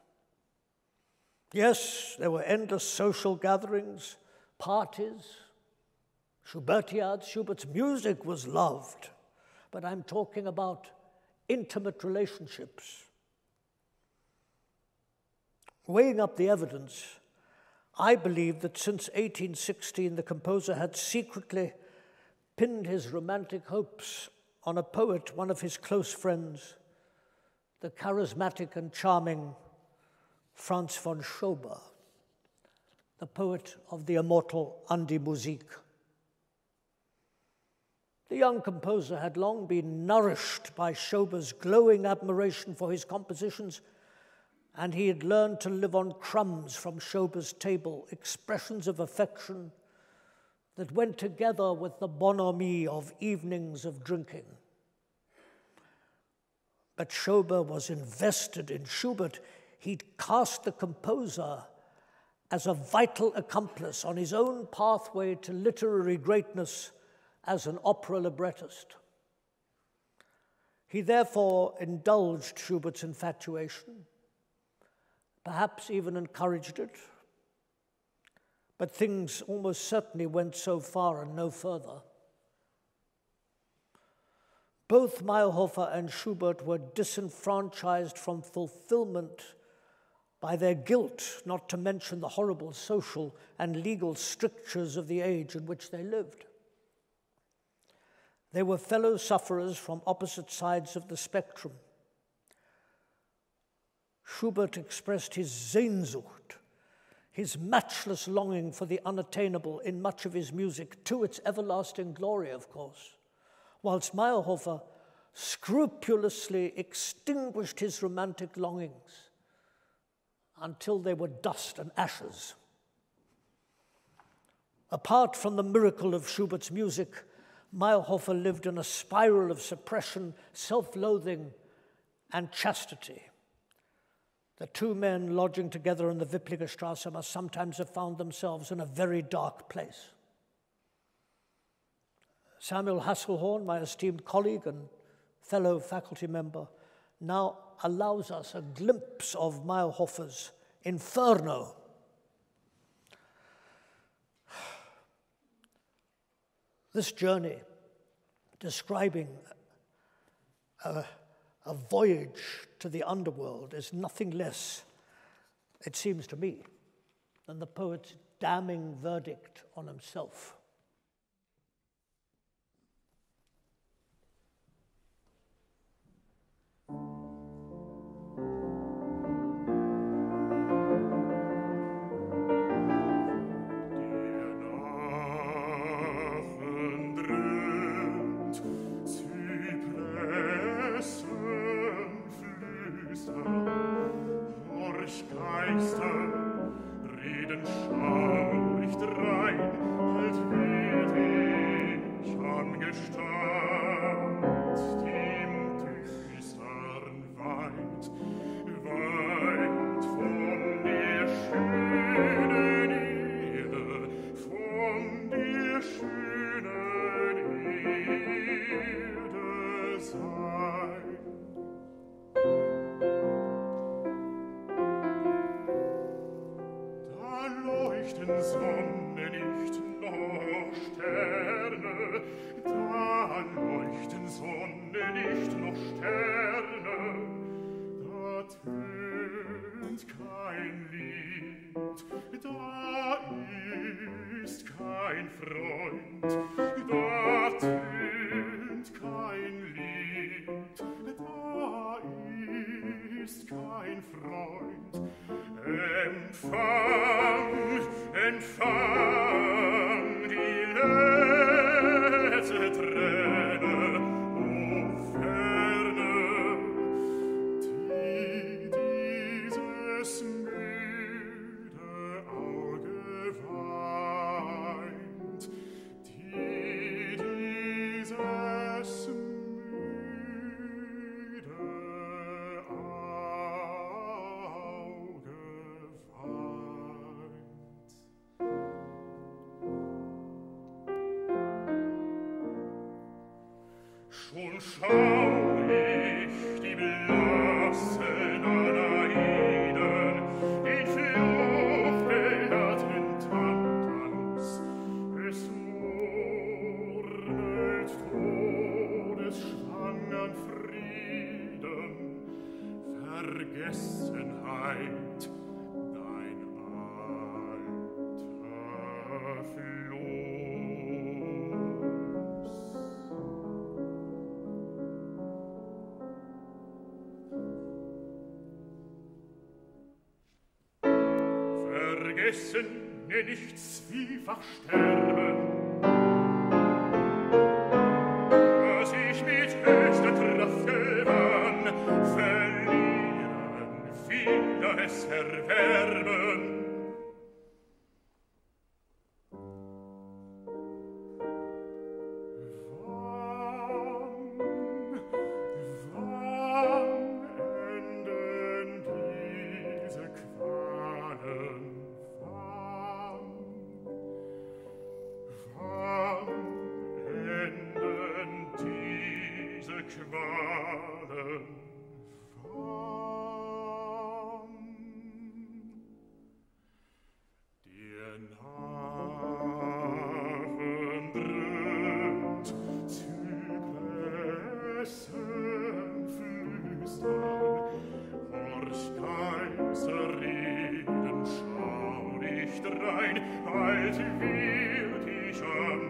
Yes, there were endless social gatherings, parties, Schubertiads. Schubert's music was loved, but I'm talking about intimate relationships. Weighing up the evidence, I believe that since eighteen sixteen, the composer had secretly pinned his romantic hopes on a poet, one of his close friends, the charismatic and charming Franz von Schober, the poet of the immortal An die Musik. The young composer had long been nourished by Schober's glowing admiration for his compositions, and he had learned to live on crumbs from Schober's table, expressions of affection that went together with the bonhomie of evenings of drinking. But Schober was invested in Schubert. He'd cast the composer as a vital accomplice on his own pathway to literary greatness as an opera librettist. He therefore indulged Schubert's infatuation, perhaps even encouraged it, but things almost certainly went so far and no further. Both Mayrhofer and Schubert were disenfranchised from fulfillment by their guilt, not to mention the horrible social and legal strictures of the age in which they lived. They were fellow sufferers from opposite sides of the spectrum. Schubert expressed his Sehnsucht, his matchless longing for the unattainable in much of his music, to its everlasting glory, of course, whilst Mayrhofer scrupulously extinguished his romantic longings until they were dust and ashes. Apart from the miracle of Schubert's music, Mayrhofer lived in a spiral of suppression, self-loathing, and chastity. The two men lodging together in the Wipplingerstrasse must sometimes have found themselves in a very dark place. Samuel Hasselhorn, my esteemed colleague and fellow faculty member, now allows us a glimpse of Mayrhofer's Inferno. This journey, describing a, a voyage to the underworld, is nothing less, it seems to me, than the poet's damning verdict on himself. Schon schau ich die blassen Anaiden, den fluchbejahrten Tantanz. Es murmelt todesschwangern Frieden, Vergessenheit, dein alter Floß. Vergessen nenn ich zwiefach sterben, was ich mit höchster Kraft gewann, verlieren, wieder es erwerben. Qualen, wann der Narren dröhnt, Zypressen flüstern, horch Geister reden, schau nicht drein, bald wird ich an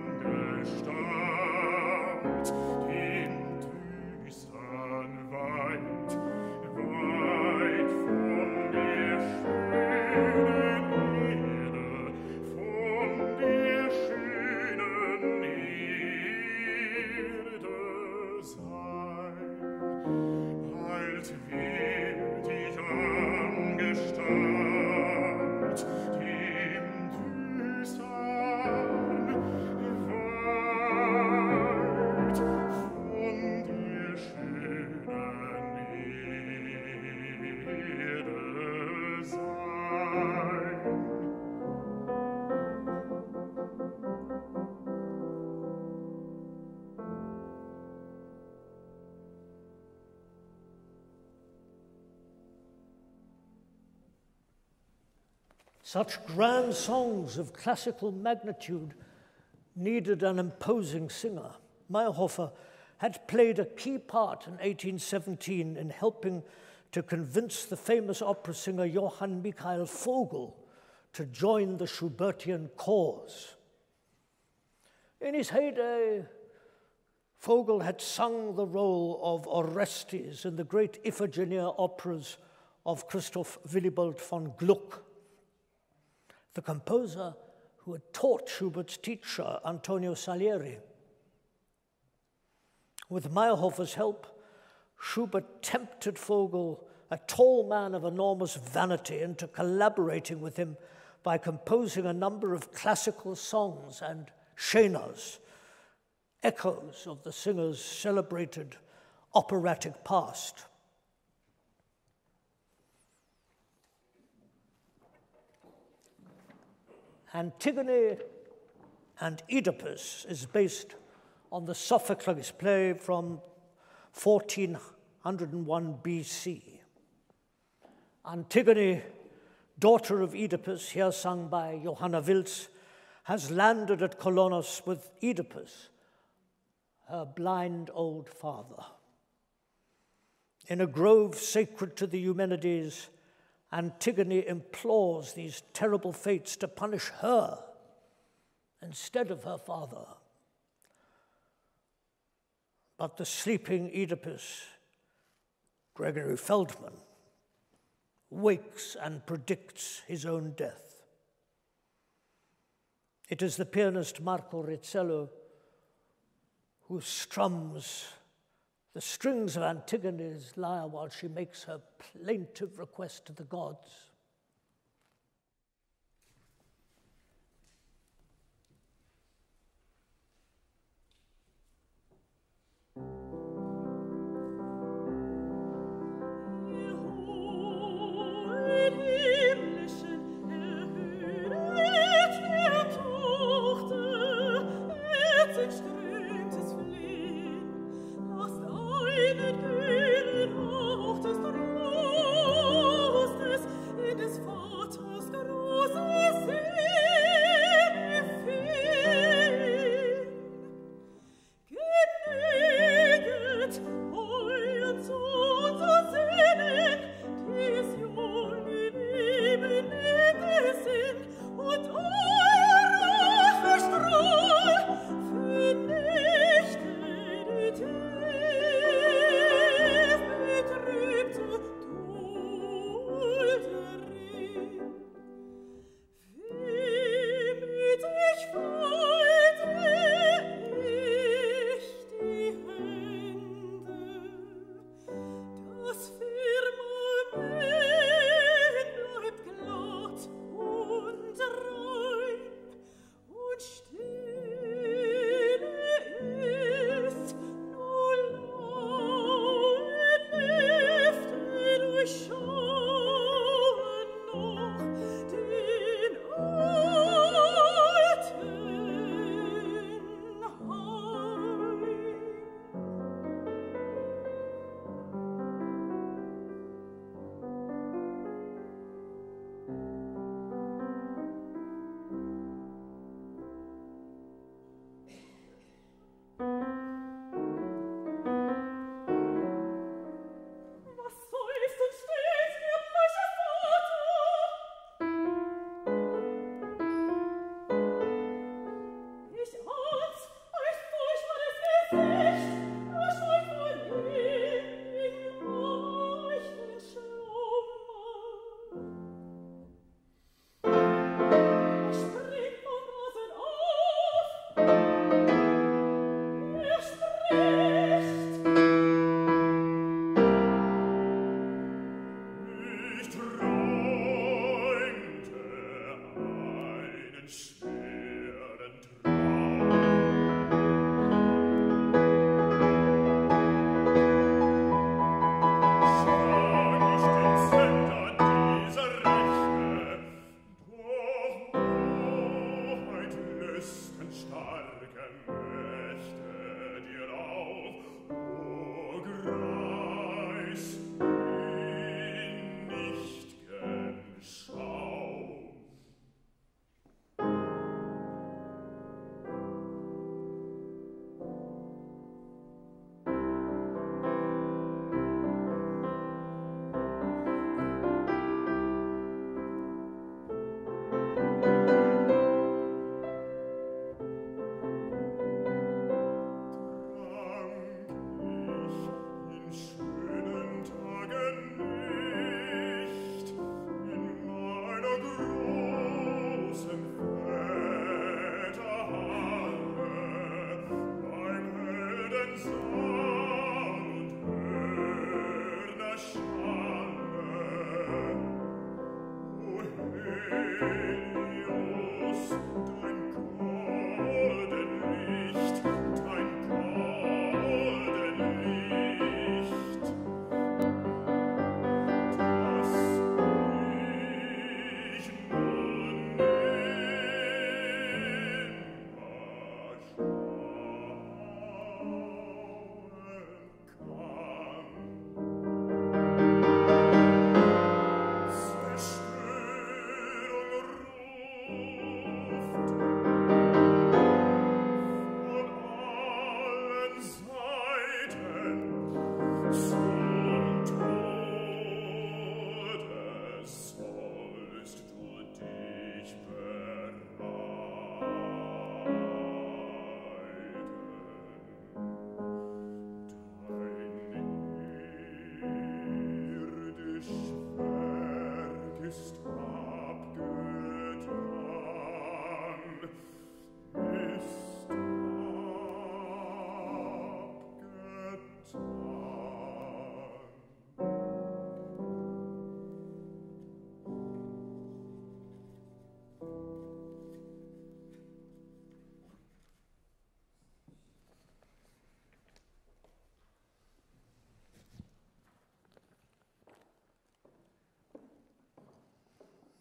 Gestalt, den düstern weit, weit von der schönen Such grand songs of classical magnitude needed an imposing singer. Mayrhofer had played a key part in eighteen seventeen in helping to convince the famous opera singer Johann Michael Vogel to join the Schubertian cause. In his heyday, Vogel had sung the role of Orestes in the great Iphigenia operas of Christoph Willibald von Gluck, the composer who had taught Schubert's teacher, Antonio Salieri. With Mayrhofer's help, Schubert tempted Vogel, a tall man of enormous vanity, into collaborating with him by composing a number of classical songs and schenas, echoes of the singer's celebrated operatic past. Antigone and Oedipus is based on the Sophocles play from fourteen oh one B C. Antigone, daughter of Oedipus, here sung by Johanna Wilz, has landed at Kolonos with Oedipus, her blind old father. In a grove sacred to the Eumenides, Antigone implores these terrible fates to punish her instead of her father. But the sleeping Oedipus, Gregory Feldman, wakes and predicts his own death. It is the pianist Marco Rizzello who strums the strings of Antigone's lyre while she makes her plaintive request to the gods. Eine Kühle Nacht ist Rostes,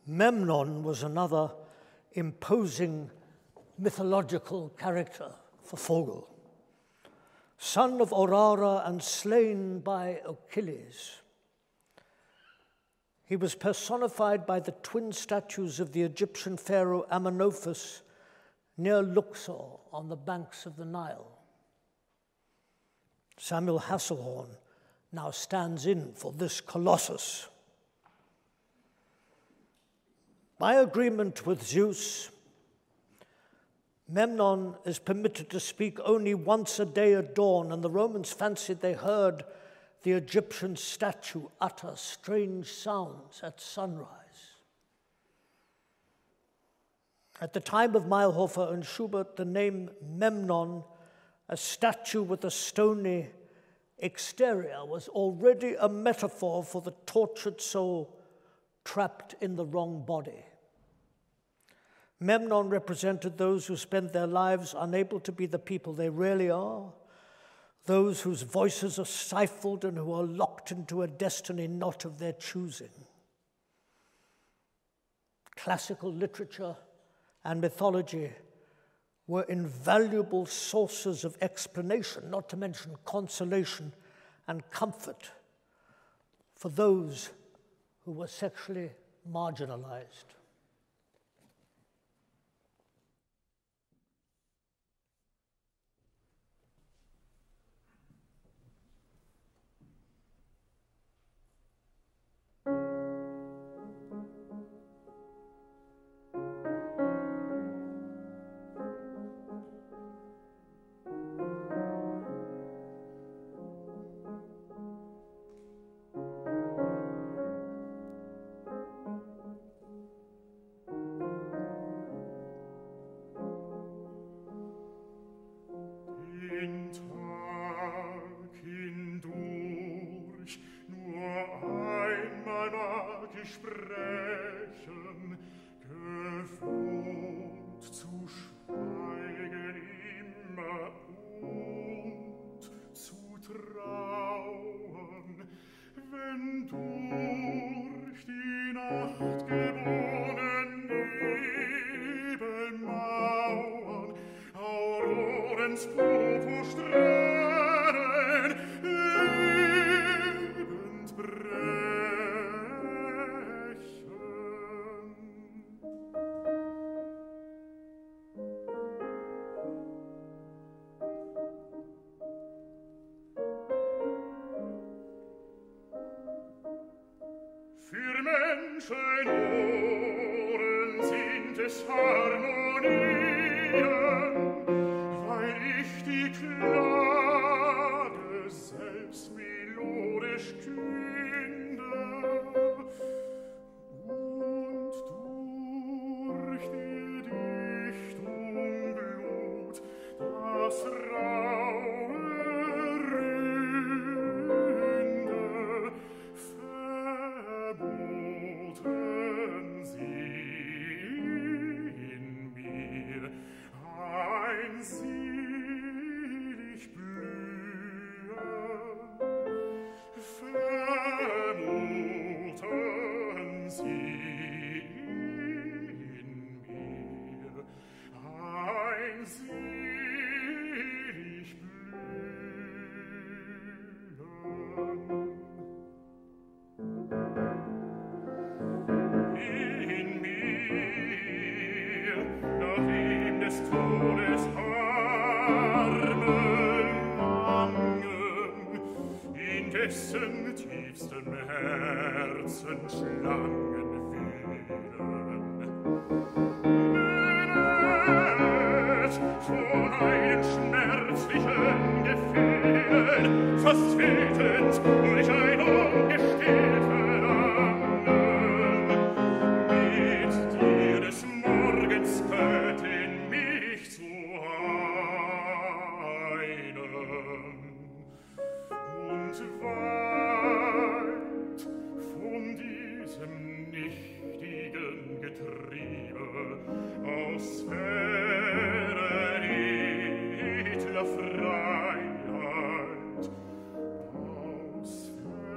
Memnon was another imposing mythological character for Vogel. Son of Aurora and slain by Achilles, he was personified by the twin statues of the Egyptian pharaoh Amenophis near Luxor on the banks of the Nile. Samuel Hasselhorn now stands in for this colossus. By agreement with Zeus, Memnon is permitted to speak only once a day at dawn, and the Romans fancied they heard the Egyptian statue utter strange sounds at sunrise. At the time of Mayrhofer and Schubert, the name Memnon, a statue with a stony exterior, was already a metaphor for the tortured soul trapped in the wrong body. Memnon represented those who spend their lives unable to be the people they really are, those whose voices are stifled and who are locked into a destiny not of their choosing. Classical literature and mythology were invaluable sources of explanation, not to mention consolation and comfort for those who were sexually marginalized. Freiheit aus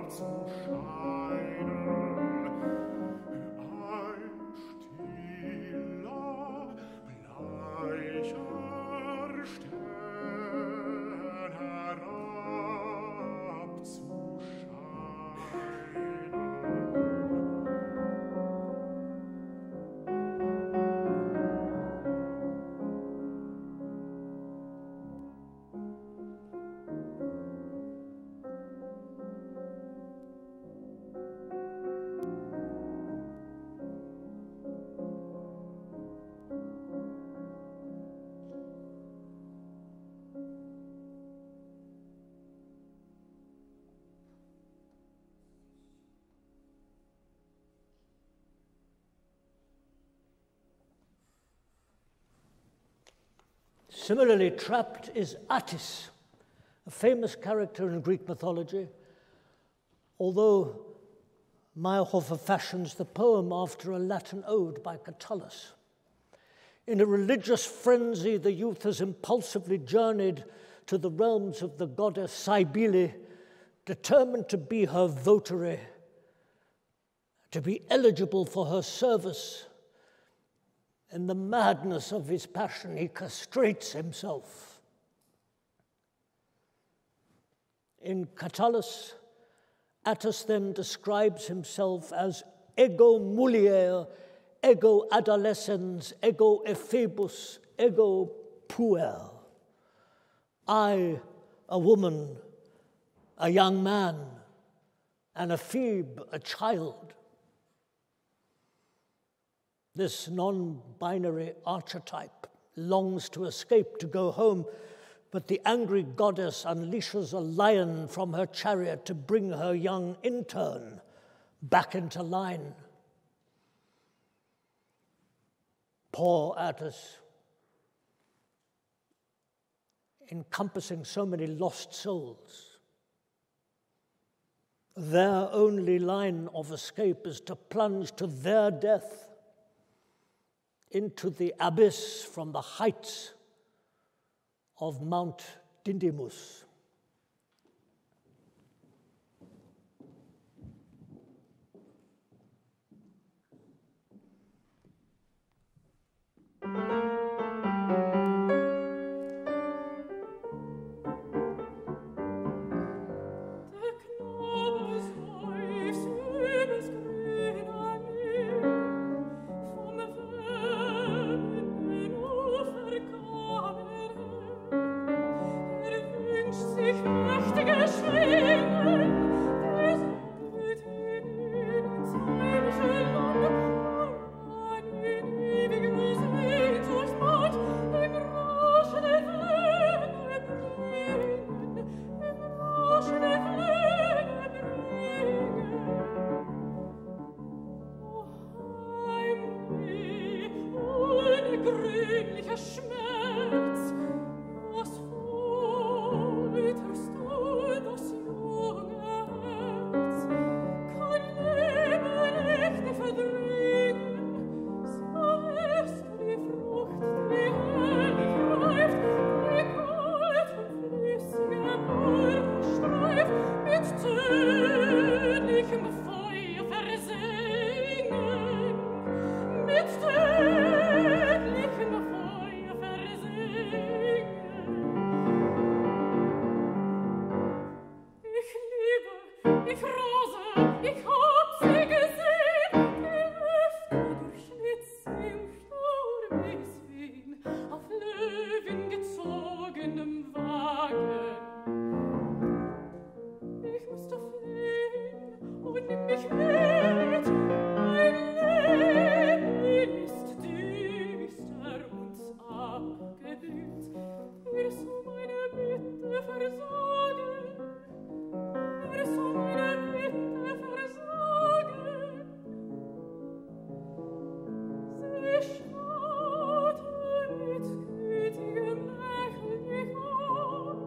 Similarly trapped is Attis, a famous character in Greek mythology, although Meyerhofer fashions the poem after a Latin ode by Catullus. In a religious frenzy, the youth has impulsively journeyed to the realms of the goddess Cybele, determined to be her votary, to be eligible for her service. In the madness of his passion, he castrates himself. In Catullus, Attis then describes himself as ego mulier, ego adolescens, ego ephebus, ego puer. I, a woman, a young man, and a Phoebe, a child. This non-binary archetype longs to escape, to go home, but the angry goddess unleashes a lion from her chariot to bring her young intern back into line. Poor Attis, encompassing so many lost souls. Their only line of escape is to plunge to their death into the abyss from the heights of Mount Dindymus.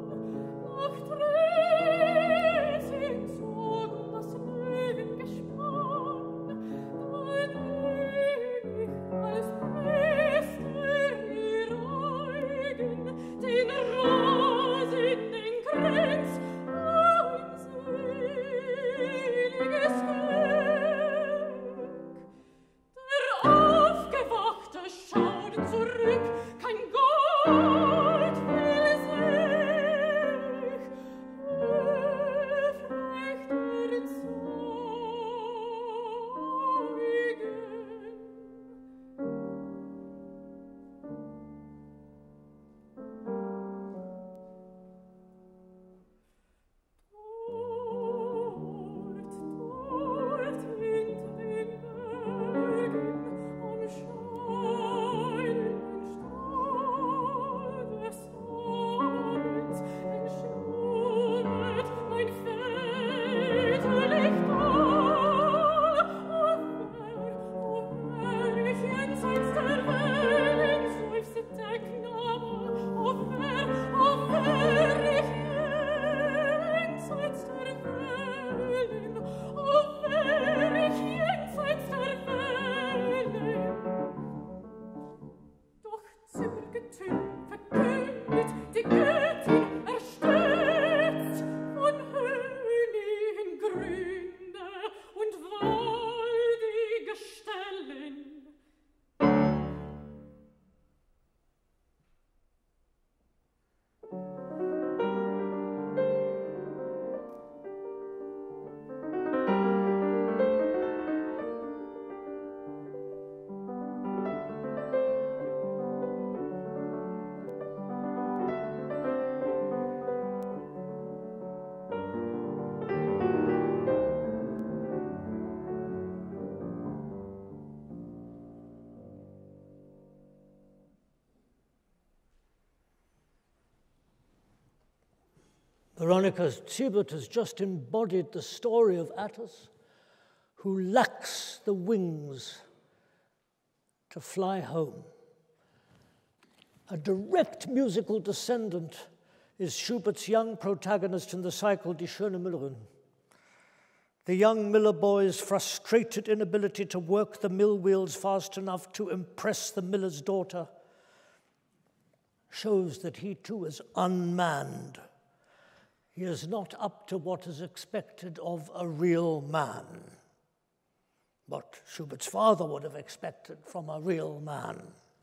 Gespannt Veronica Siebert has just embodied the story of Attis, who lacks the wings to fly home. A direct musical descendant is Schubert's young protagonist in the cycle Die schöne Müllerin. The young miller boy's frustrated inability to work the mill wheels fast enough to impress the miller's daughter shows that he too is unmanned. He is not up to what is expected of a real man, what Schubert's father would have expected from a real man.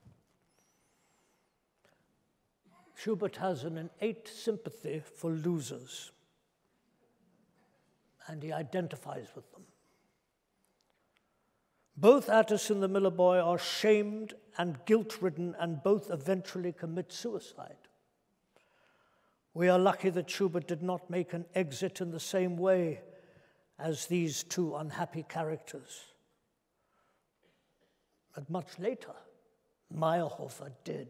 Schubert has an innate sympathy for losers, and he identifies with them. Both Attis and the miller boy are shamed and guilt-ridden, and both eventually commit suicide. We are lucky that Schubert did not make an exit in the same way as these two unhappy characters. But much later, Mayrhofer did.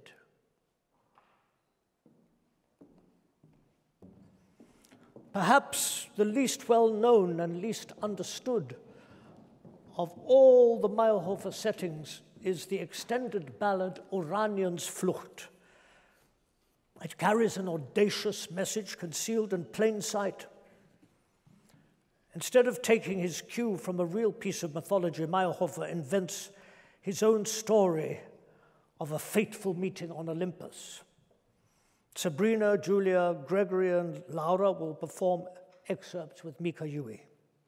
Perhaps the least well-known and least understood of all the Mayrhofer settings is the extended ballad Oranien's Flucht. It carries an audacious message concealed in plain sight. Instead of taking his cue from a real piece of mythology, Mayrhofer invents his own story of a fateful meeting on Olympus. Sabrina, Julia, Gregory, and Laura will perform excerpts with Mika Yui.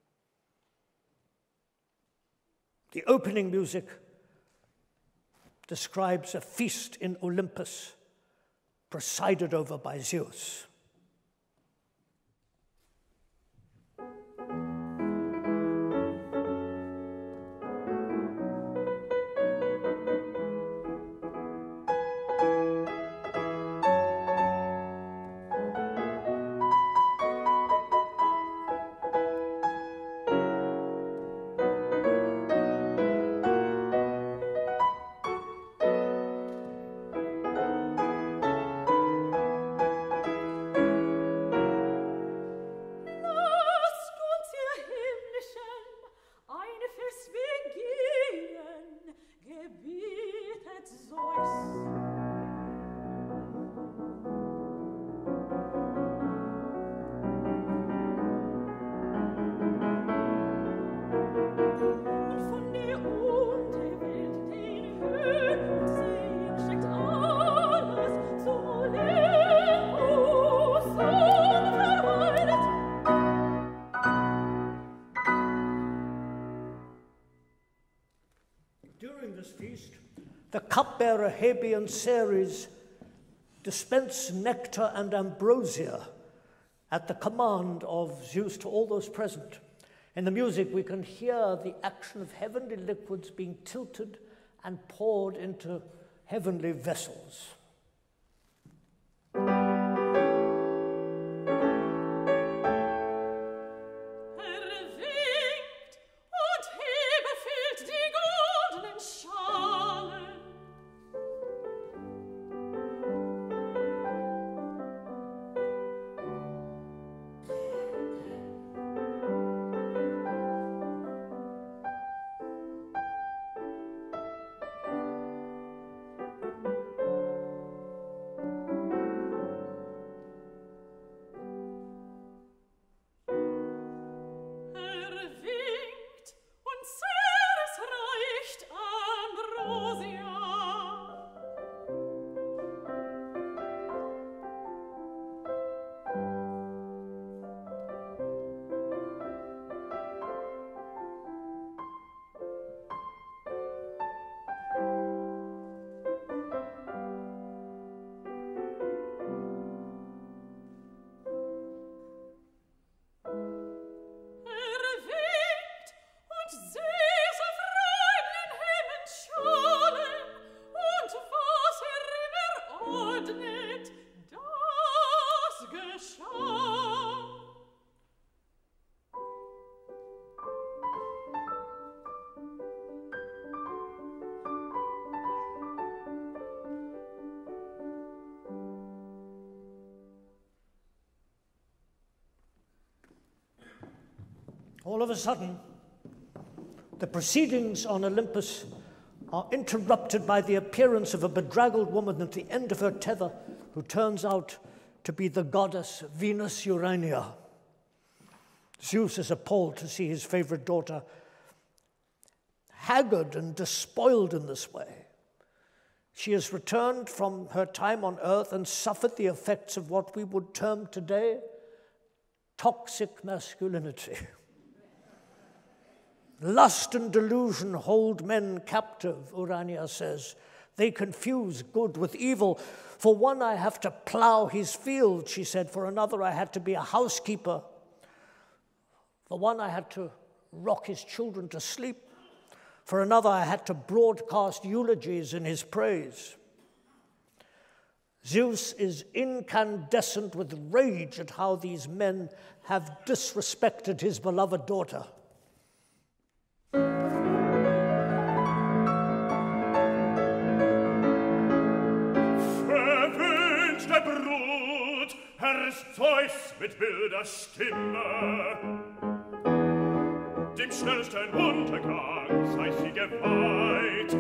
The opening music describes a feast in Olympus presided over by Zeus. Lasst uns ihr Himmlischen eine Fest begehen, gebietet Zeus. Und von der Unterwelt, den Höhen und Seen steckt alles zu Olympus unverweilet. During this feast, the cupbearer Hebe and Ceres dispense nectar and ambrosia at the command of Zeus to all those present. In the music, we can hear the action of heavenly liquids being tilted and poured into heavenly vessels. Er winkt und Hebe füllt die goldenen Schalen. All of a sudden, the proceedings on Olympus are interrupted by the appearance of a bedraggled woman at the end of her tether, who turns out to be the goddess Venus Urania. Zeus is appalled to see his favorite daughter haggard and despoiled in this way. She has returned from her time on earth and suffered the effects of what we would term today toxic masculinity. Lust and delusion hold men captive, Urania says. They confuse good with evil. For one, I have to plow his field, she said. For another, I had to be a housekeeper. For one, I had to rock his children to sleep. For another, I had to broadcast eulogies in his praise. Zeus is incandescent with rage at how these men have disrespected his beloved daughter. Verwünscht der Brut, Herr Zeus mit wilder Stimme. Dem schnellsten Untergang sei sie geweiht.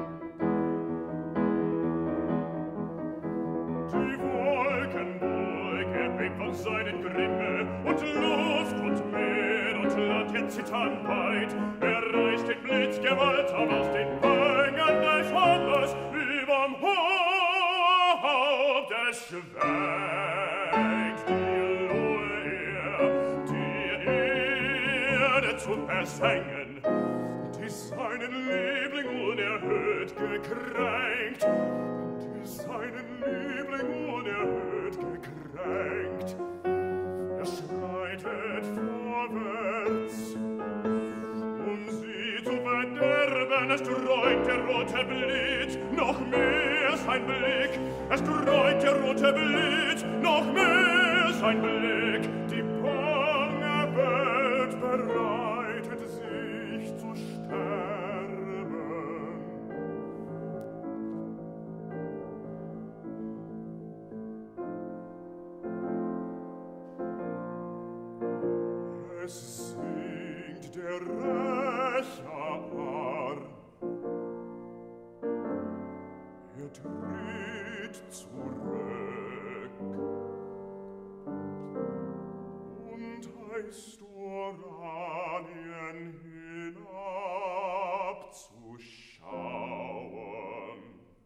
Die Wolkenburg erbebt von seinen Grimme, und Luft und Meer und Land jetzt zittern weit. Er reißt den Blitzgewalt aus den Wangen des Handels, überm Haupt des schweigt die Lohe, die Erde zu versengen, die seinen Liebling unerhört gekränkt, die seinen Liebling unerhört gekränkt. Er schreitet vorwärts, um sie zu verderben. Es streut der rote Blitz, noch mehr sein Blick. Es streut der rote Blitz, noch mehr sein Blick. Die bange Welt bereitet sich zu sterben. Es singt der Rächer Arm, er tritt zurück und heißt Oranien hinabzuschauen.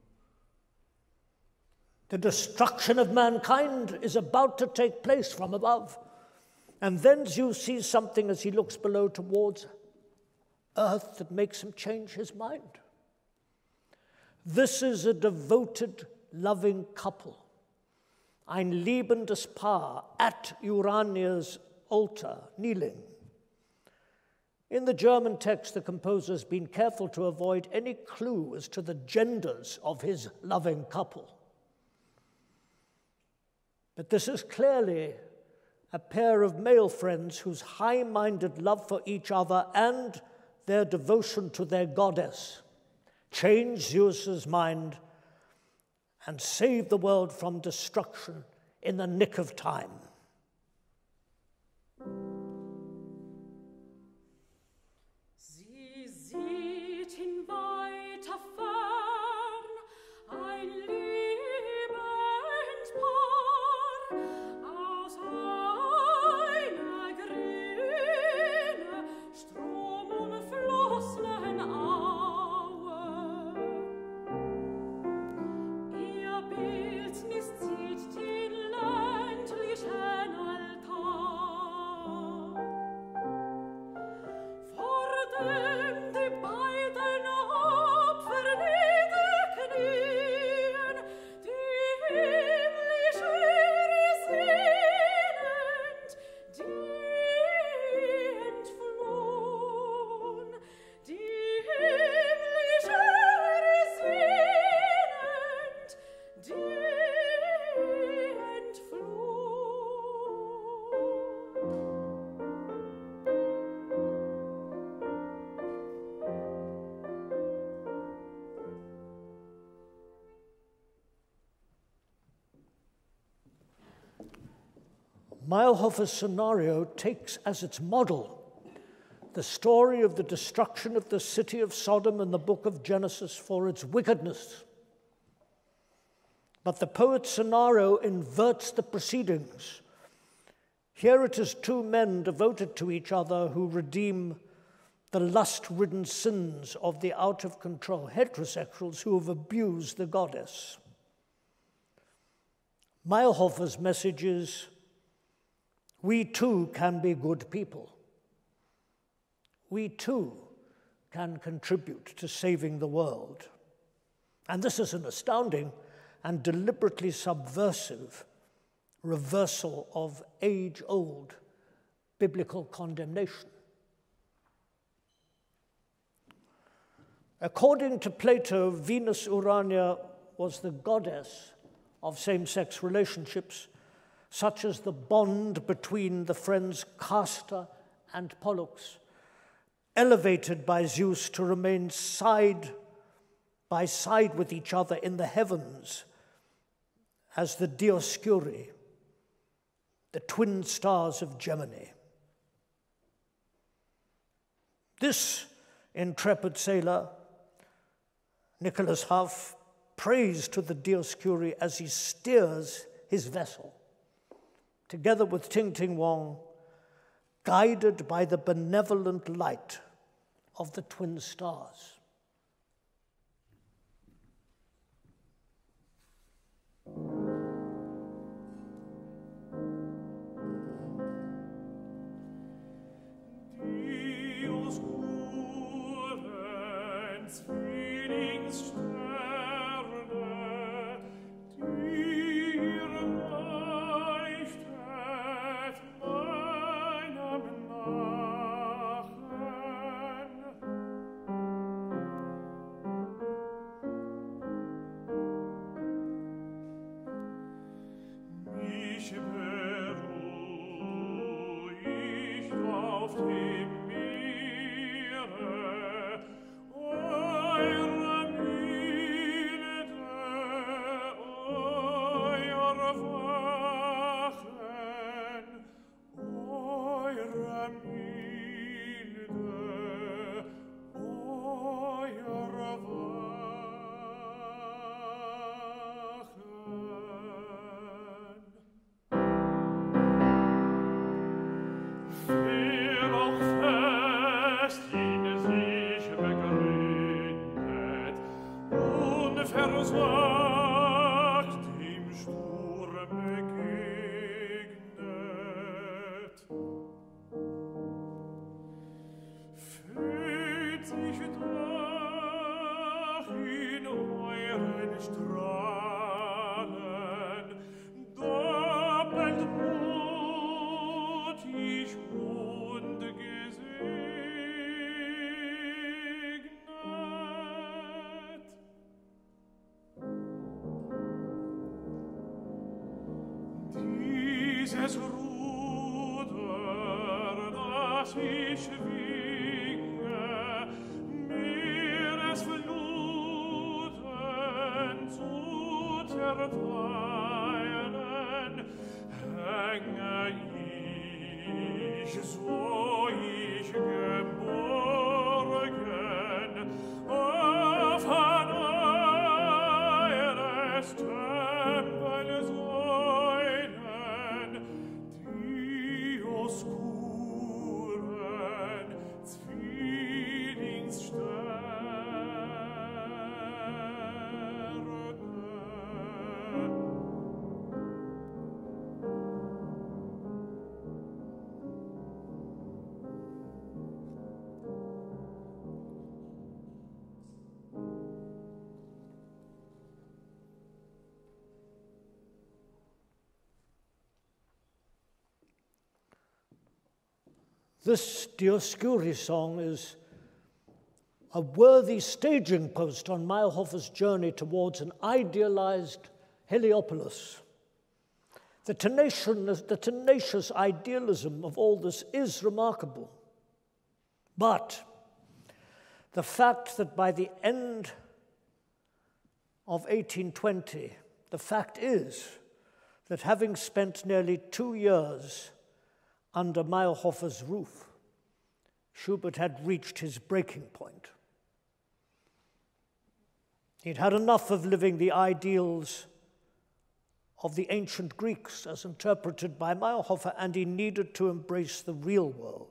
The destruction of mankind is about to take place from above. And then Zeus sees something as he looks below towards earth that makes him change his mind. This is a devoted, loving couple. Ein liebendes Paar at Urania's altar, kneeling. In the German text, the composer has been careful to avoid any clue as to the genders of his loving couple. But this is clearly a pair of male friends whose high-minded love for each other and their devotion to their goddess changed Zeus's mind and saved the world from destruction in the nick of time. Sie sieht in weiter Fern ein liebend Paar aus einer grünen, stromumflossenen Aue. Ihr Bildnis zieht den ländlichen Altar, vor dem die beiden Opfer niederknien, die himmlische sehnend, die entflohen, die himmlische sehnend, die Mayrhoffer's scenario takes as its model the story of the destruction of the city of Sodom in the book of Genesis for its wickedness. But the poet's scenario inverts the proceedings. Here it is two men devoted to each other who redeem the lust-ridden sins of the out-of-control heterosexuals who have abused the goddess. Mayrhofer's message is, we too can be good people. We too can contribute to saving the world. And this is an astounding and deliberately subversive reversal of age-old biblical condemnation. According to Plato, Venus Urania was the goddess of same-sex relationships, such as the bond between the friends Castor and Pollux, elevated by Zeus to remain side by side with each other in the heavens as the Dioscuri, the twin stars of Gemini. This intrepid sailor, Nicholas Huff, prays to the Dioscuri as he steers his vessel, together with Ting Ting Wong, guided by the benevolent light of the twin stars. Dieses Ruder, das ich schwinge, Meeresfluten zu zerteilen, hänge ich, so ich geborgen, auf an eures Tempel Säulen, Dioskuren, Zwillingssterne. This Dioscuri song is a worthy staging post on Mayrhofer's journey towards an idealized Heliopolis. The tenacious, the tenacious idealism of all this is remarkable. But the fact that by the end of eighteen twenty, the fact is that having spent nearly two years under Mayrhofer's roof, Schubert had reached his breaking point. He'd had enough of living the ideals of the ancient Greeks as interpreted by Mayrhofer, and he needed to embrace the real world.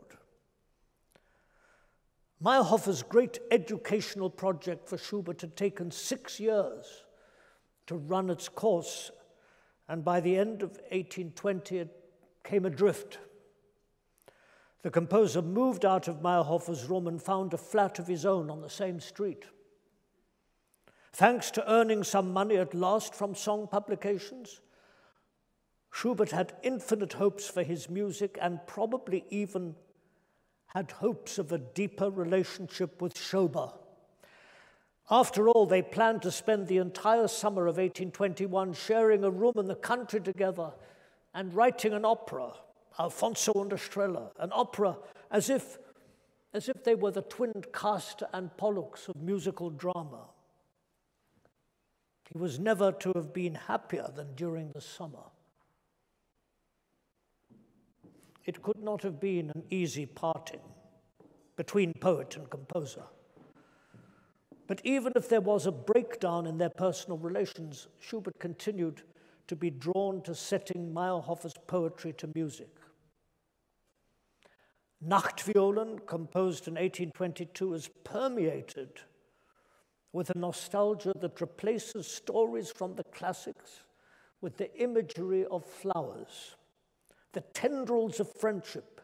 Mayrhofer's great educational project for Schubert had taken six years to run its course, and by the end of eighteen twenty it came adrift. The composer moved out of Mayrhofer's room and found a flat of his own on the same street. Thanks to earning some money at last from song publications, Schubert had infinite hopes for his music and probably even had hopes of a deeper relationship with Schober. After all, they planned to spend the entire summer of eighteen twenty-one sharing a room in the country together and writing an opera, Alfonso und Estrella, an opera as if, as if they were the twinned Castor and Pollux of musical drama. He was never to have been happier than during the summer. It could not have been an easy parting between poet and composer. But even if there was a breakdown in their personal relations, Schubert continued to be drawn to setting Mayrhofer's poetry to music. Nachtviolen, composed in eighteen twenty-two, is permeated with a nostalgia that replaces stories from the classics with the imagery of flowers, the tendrils of friendship,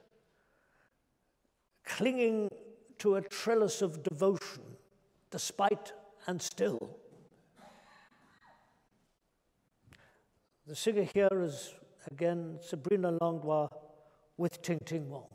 clinging to a trellis of devotion, despite and still. The singer here is, again, Sabrina Langlois with Ting Ting Wong.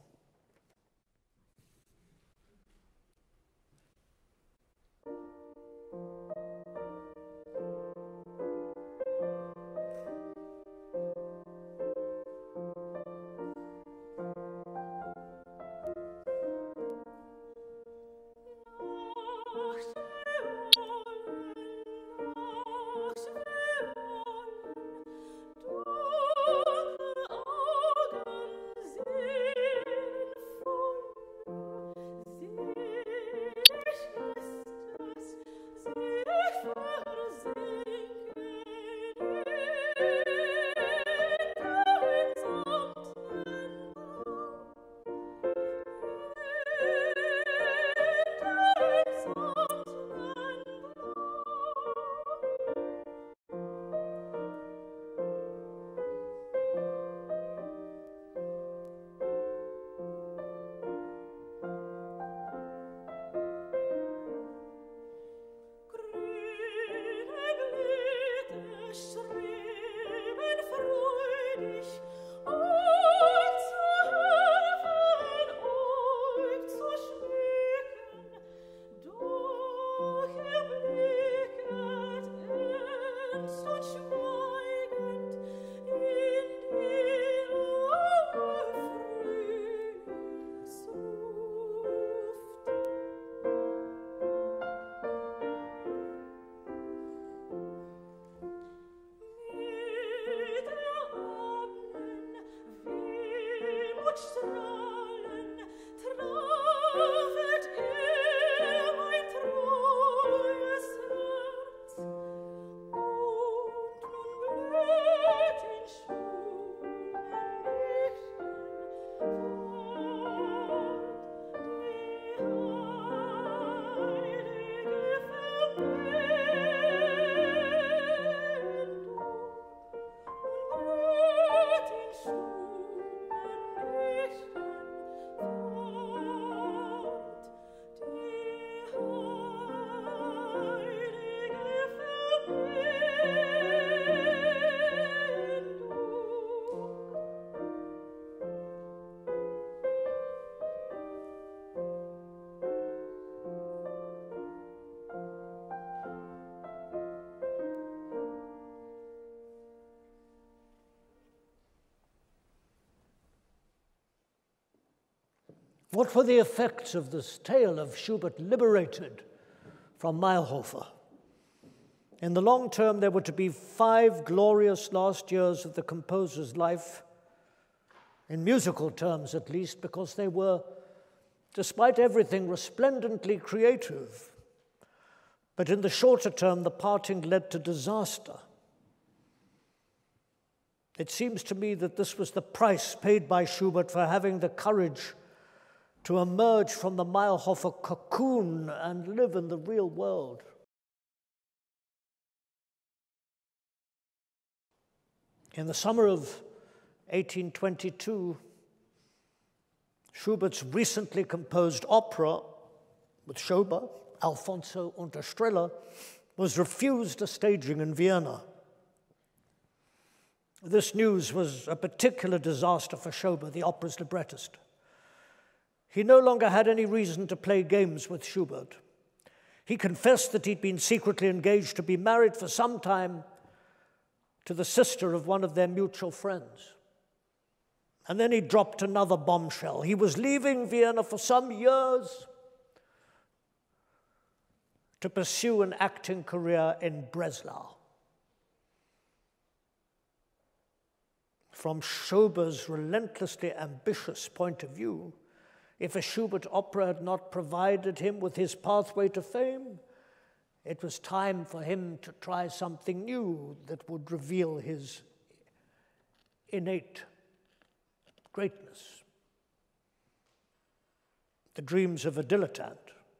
What were the effects of this tale of Schubert liberated from Mayrhofer? In the long term, there were to be five glorious last years of the composer's life, in musical terms at least, because they were despite everything, resplendently creative. But in the shorter term, the parting led to disaster. It seems to me that this was the price paid by Schubert for having the courage to emerge from the Mayrhofer cocoon and live in the real world. In the summer of eighteen twenty-two, Schubert's recently composed opera with Schober, Alfonso und Estrella, was refused a staging in Vienna. This news was a particular disaster for Schober, the opera's librettist. He no longer had any reason to play games with Schubert. He confessed that he'd been secretly engaged to be married for some time to the sister of one of their mutual friends. And then he dropped another bombshell. He was leaving Vienna for some years to pursue an acting career in Breslau. From Schober's relentlessly ambitious point of view, if a Schubert opera had not provided him with his pathway to fame, it was time for him to try something new that would reveal his innate greatness. The dreams of a dilettante.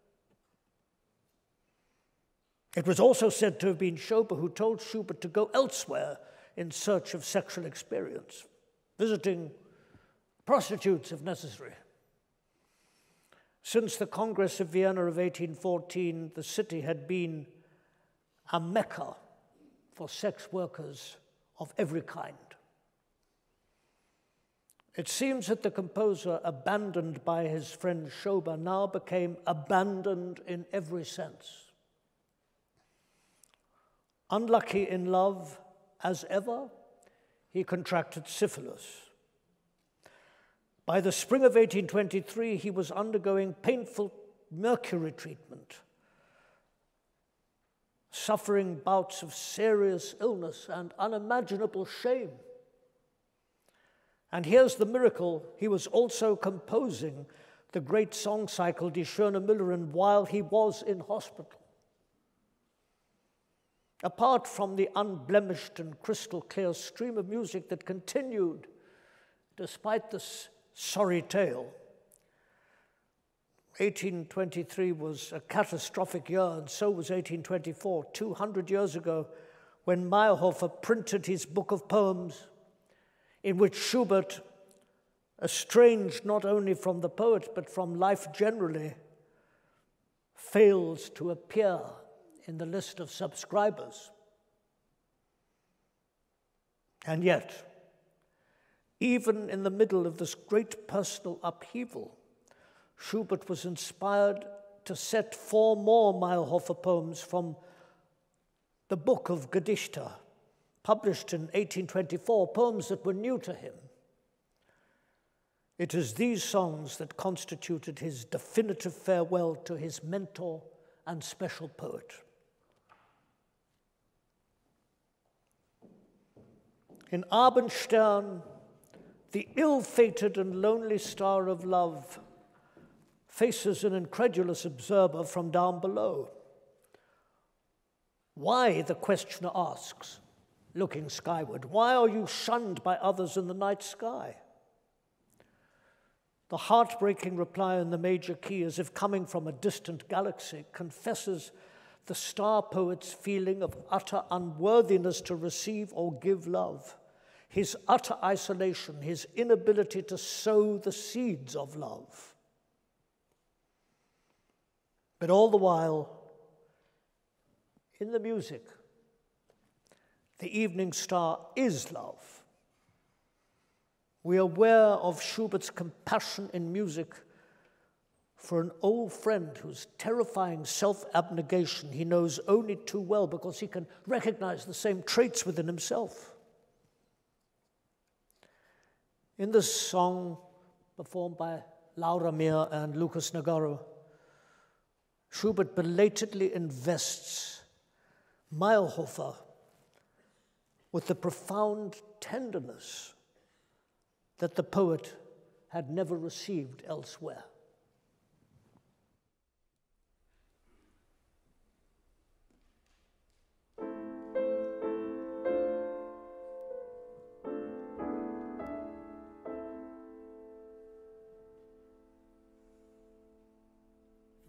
It was also said to have been Schober who told Schubert to go elsewhere in search of sexual experience, visiting prostitutes if necessary. Since the Congress of Vienna of eighteen fourteen, the city had been a mecca for sex workers of every kind. It seems that the composer, abandoned by his friend Schober, now became abandoned in every sense. Unlucky in love as ever, he contracted syphilis. By the spring of eighteen twenty-three, he was undergoing painful mercury treatment, suffering bouts of serious illness and unimaginable shame. And here's the miracle, he was also composing the great song cycle Die Schöne Müllerin while he was in hospital. Apart from the unblemished and crystal clear stream of music that continued despite this sorry tale, eighteen twenty-three was a catastrophic year, and so was eighteen twenty-four, two hundred years ago, when Mayrhofer printed his book of poems, in which Schubert, estranged not only from the poet but from life generally, fails to appear in the list of subscribers. And yet, even in the middle of this great personal upheaval, Schubert was inspired to set four more Mayrhofer poems from the book of Gedichte, published in eighteen twenty-four, poems that were new to him. It is these songs that constituted his definitive farewell to his mentor and special poet. In Abendstern, the ill-fated and lonely star of love faces an incredulous observer from down below. Why, the questioner asks, looking skyward, why are you shunned by others in the night sky? The heartbreaking reply in the major key, as if coming from a distant galaxy, confesses the star poet's feeling of utter unworthiness to receive or give love, his utter isolation, his inability to sow the seeds of love. But all the while, in the music, the evening star is love. We are aware of Schubert's compassion in music for an old friend whose terrifying self-abnegation he knows only too well because he can recognize the same traits within himself. In this song, performed by Laura Mir and Lucas Nagaro, Schubert belatedly invests Mayrhofer with the profound tenderness that the poet had never received elsewhere.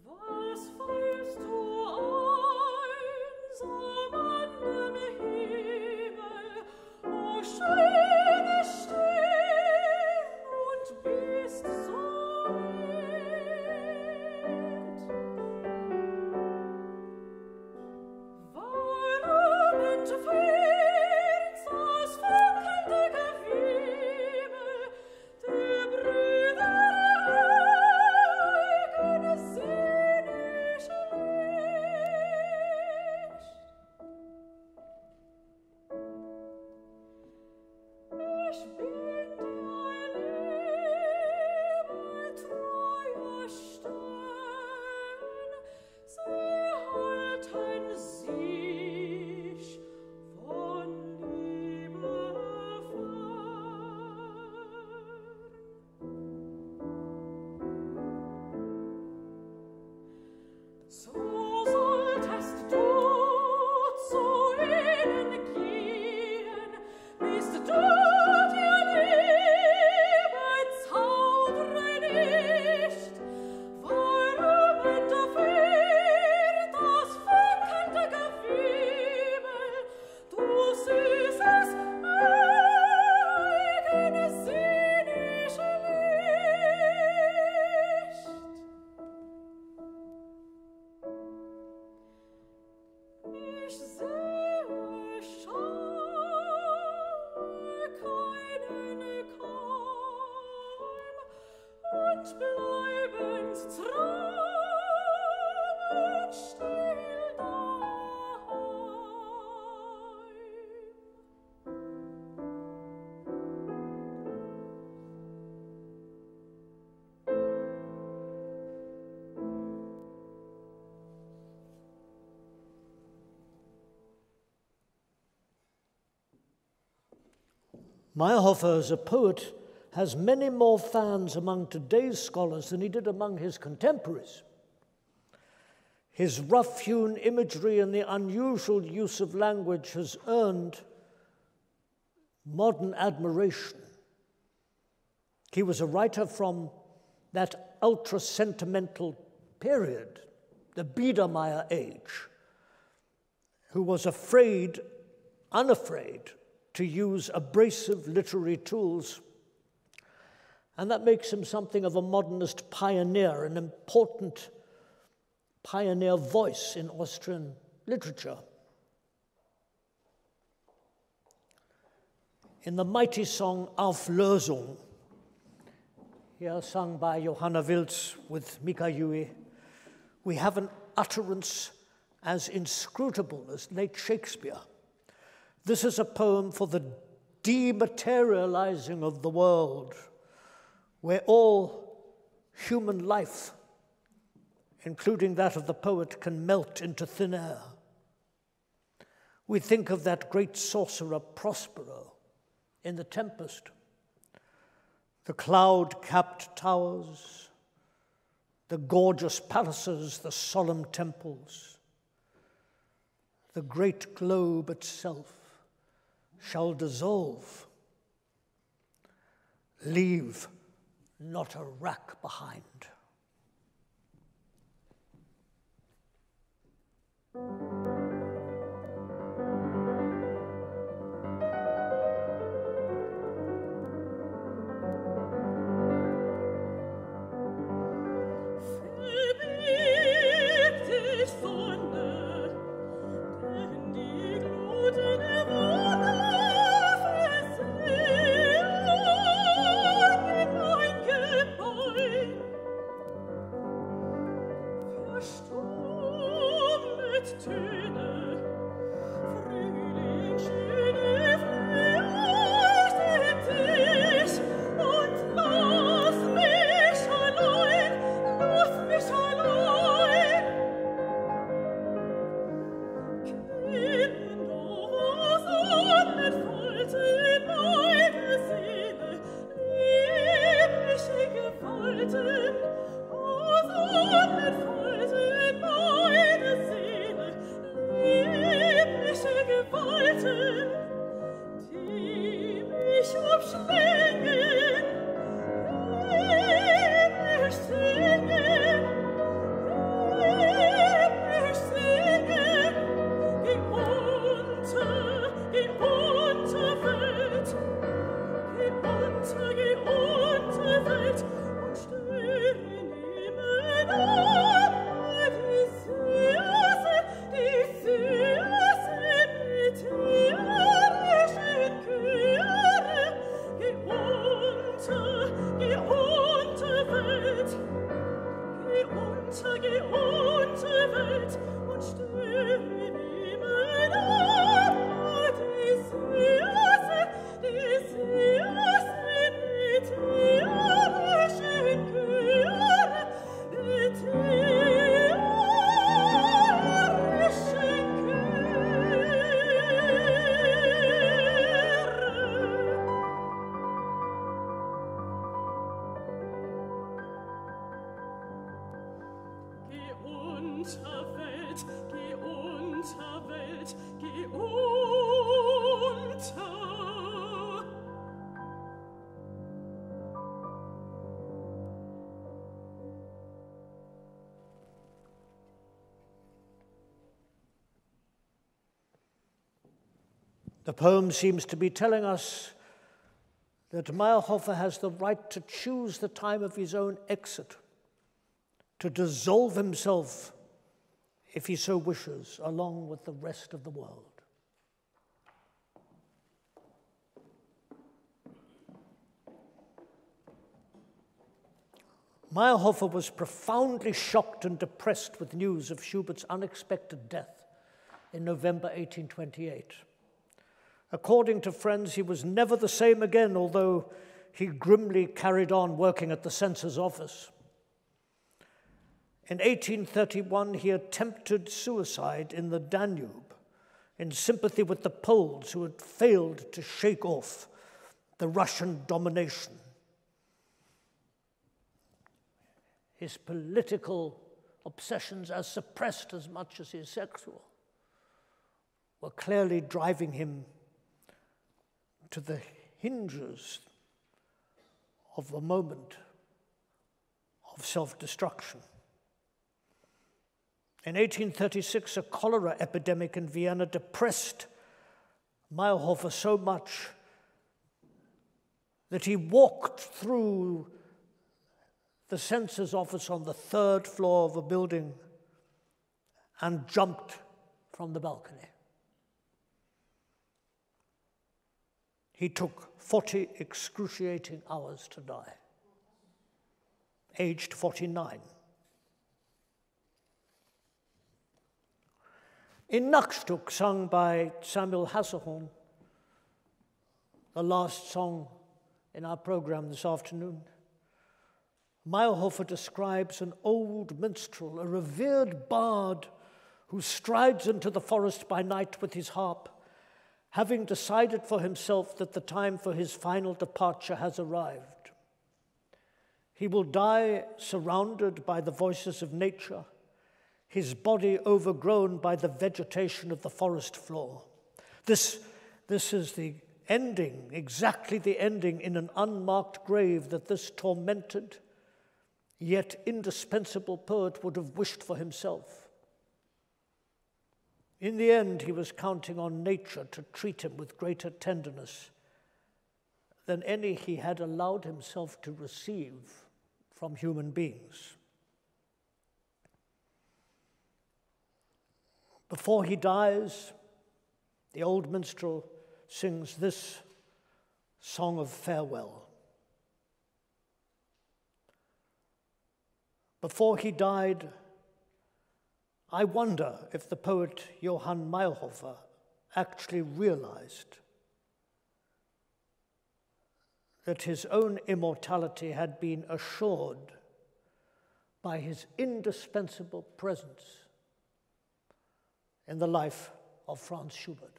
Mayrhofer, as a poet, has many more fans among today's scholars than he did among his contemporaries. His rough-hewn imagery and the unusual use of language has earned modern admiration. He was a writer from that ultra-sentimental period, the Biedermeier age, who was afraid, unafraid, to use abrasive literary tools. And that makes him something of a modernist pioneer, an important pioneer voice in Austrian literature. In the mighty song Auflösung, here sung by Johanna Wilz with Mika Yui, we have an utterance as inscrutable as late Shakespeare. This is a poem for the dematerializing of the world, where all human life, including that of the poet, can melt into thin air. We think of that great sorcerer Prospero in The Tempest, the cloud-capped towers, the gorgeous palaces, the solemn temples, the great globe itself shall dissolve, leave not a rack behind. Falten, falten, meine Seele, unter, geh unter Welt und steh in Himmel ab. Odysseus, Odysseus, in Etiare schenke, Etiare schenke. Geh unter Welt, geh unter Welt, geh unter. The poem seems to be telling us that Mayrhofer has the right to choose the time of his own exit, to dissolve himself, if he so wishes, along with the rest of the world. Mayrhofer was profoundly shocked and depressed with news of Schubert's unexpected death in November eighteen twenty-eight. According to friends, he was never the same again, although he grimly carried on working at the censor's office. In eighteen thirty-one, he attempted suicide in the Danube in sympathy with the Poles who had failed to shake off the Russian domination. His political obsessions, as suppressed as much as his sexual, were clearly driving him to the hinges of a moment of self-destruction. In eighteen thirty-six, a cholera epidemic in Vienna depressed Mayrhofer so much that he walked through the censor's office on the third floor of a building and jumped from the balcony. He took forty excruciating hours to die, aged forty-nine. In Nachtstück, sung by Samuel Hasselhorn, the last song in our program this afternoon, Mayrhofer describes an old minstrel, a revered bard who strides into the forest by night with his harp, having decided for himself that the time for his final departure has arrived. He will die surrounded by the voices of nature, his body overgrown by the vegetation of the forest floor. This, this is the ending, exactly the ending in an unmarked grave that this tormented, yet indispensable poet would have wished for himself. In the end, he was counting on nature to treat him with greater tenderness than any he had allowed himself to receive from human beings. Before he dies, the old minstrel sings this song of farewell. Before he died, I wonder if the poet Johann Mayrhofer actually realized that his own immortality had been assured by his indispensable presence in the life of Franz Schubert.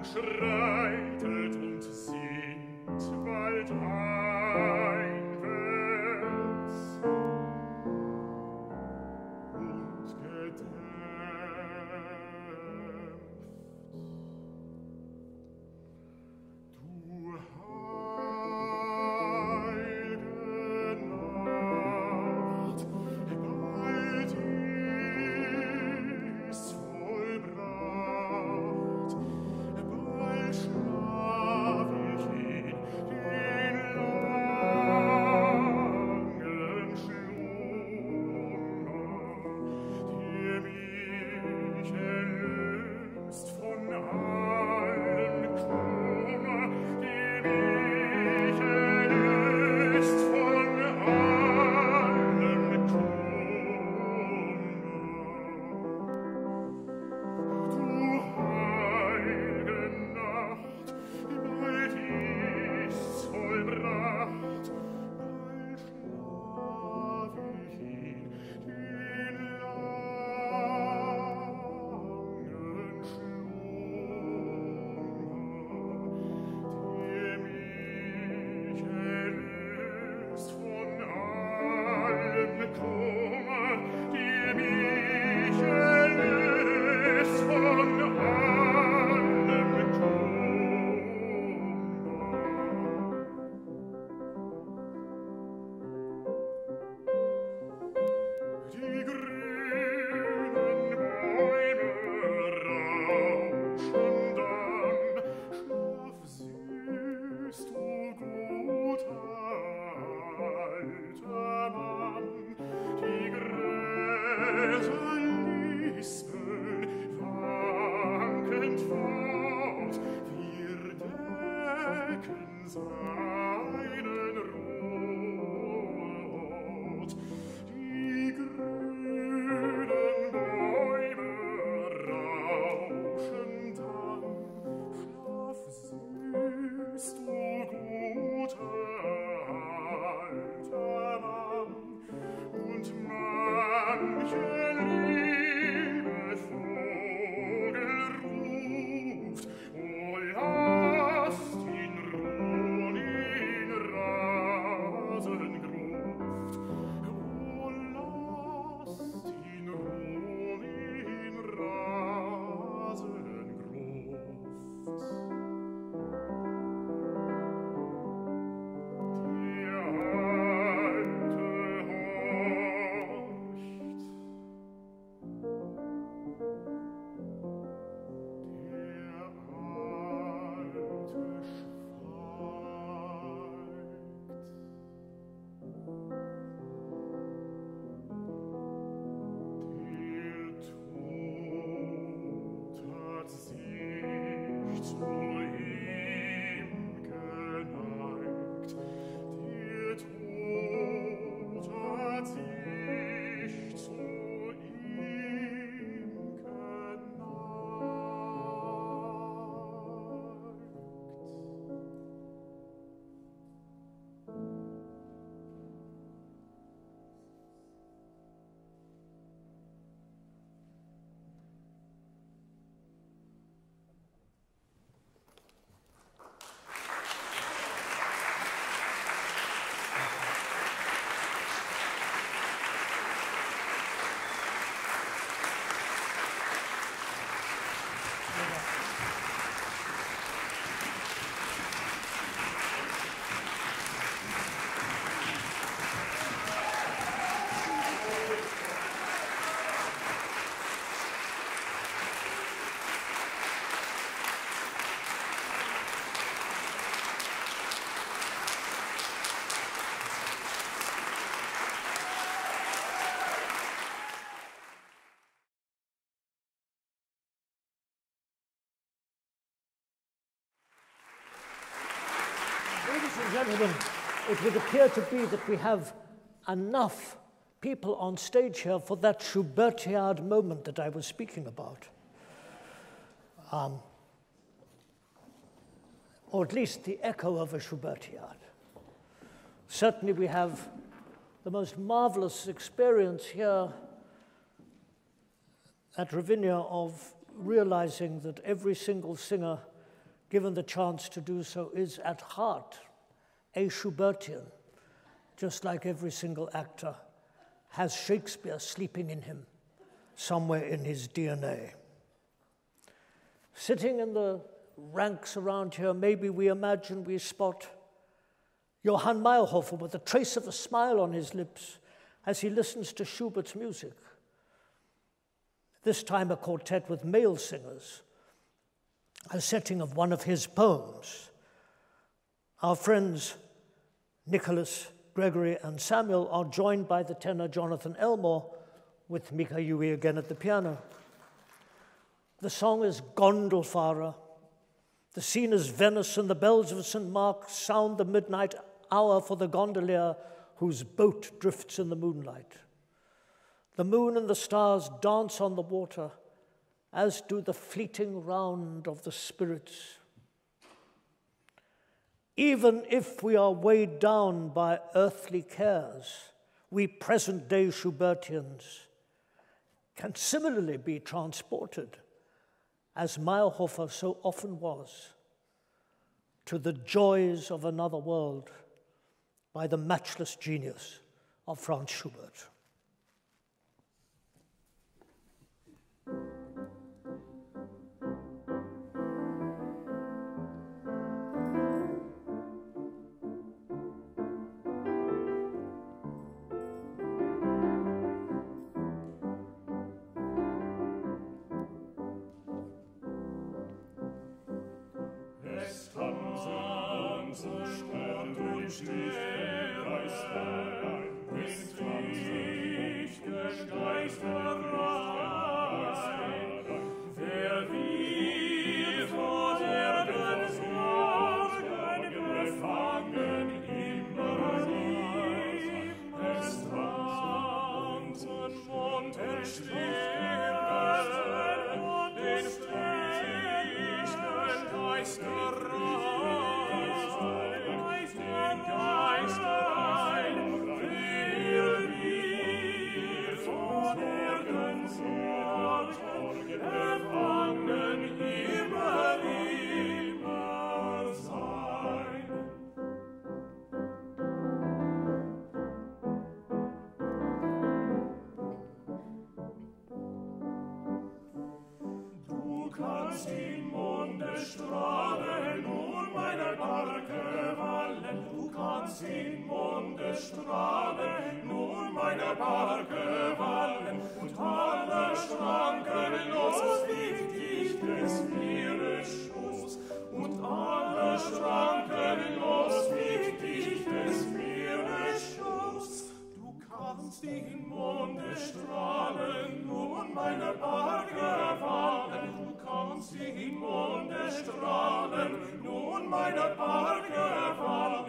schreitet und singt bald einwärts und gedämpft. Du heilige Nacht, bald ist vollbracht, bald schlaf ich in den langen Schlummer, der mich erlöst von allen Kummer, der mich erlöst von allen Kummer. Du heilige Nacht, bald ist's vollbracht, bald schlaf ich in den langen Schlummer, der mich erlöst von allen Kummer, der mich erlöst von allen Kummer. Die grünen Bäume rauschen dann, schlaf süß, du guter alter Mann. Die Gräser lispeln wankend fort, wir decken seinen Rot. Die grünen Bäume rauschen dann, schlaf süß, du guter alter Mann, und manche liebe Vogel ruft, o lasst ihn ruhen in Rasengruft, o lasst ihn ruhen in Rasengruft. Der Alte horcht, der Alte schweigt. Der Tod hat sich zu ihm geneigt. Der Tod hat sich zu ihm geneigt. Ladies and gentlemen, it would appear to be that we have enough people on stage here for that Schubertiad moment that I was speaking about. Um, or at least the echo of a Schubertiad. Certainly we have the most marvelous experience here at Ravinia of realizing that every single singer given the chance to do so, is at heart a Schubertian, just like every single actor has Shakespeare sleeping in him, somewhere in his D N A. Sitting in the ranks around here, maybe we imagine we spot Johann Mayrhofer with a trace of a smile on his lips as he listens to Schubert's music. This time a quartet with male singers, a setting of one of his poems. Our friends Nicholas, Gregory, and Samuel are joined by the tenor Jonathan Elmore, with Mika Yui again at the piano. The song is Gondelfahrer. The scene is Venice, and the bells of Saint Mark sound the midnight hour for the gondolier whose boat drifts in the moonlight. The moon and the stars dance on the water, as do the fleeting round of the spirits. Even if we are weighed down by earthly cares, we present-day Schubertians can similarly be transported, as Mayrhofer so often was, to the joys of another world by the matchless genius of Franz Schubert.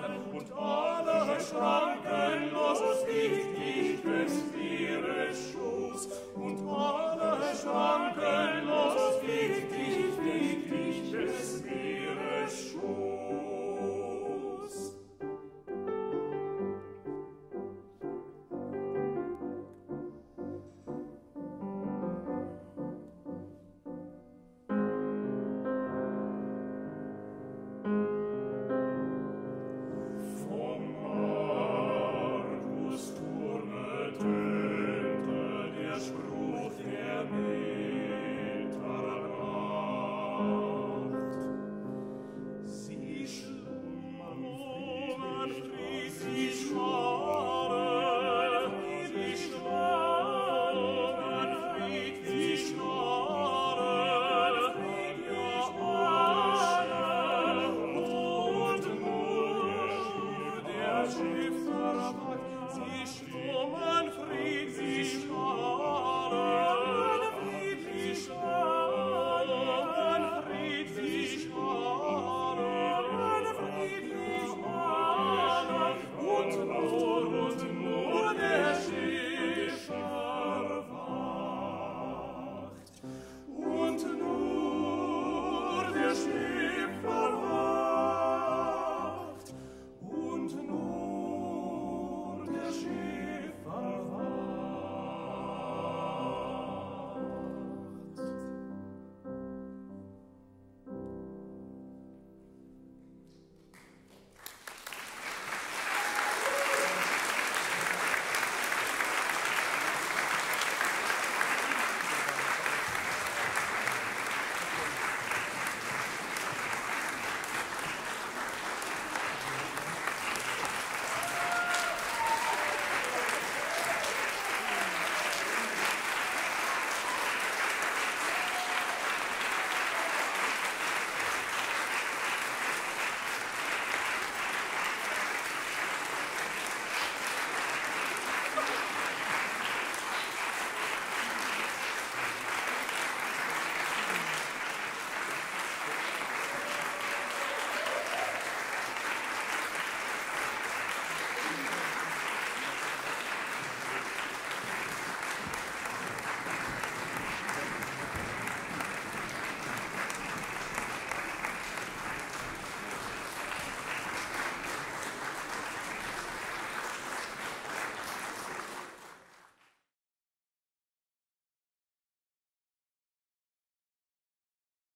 Schranken los, wie dich des Meeres Schoß.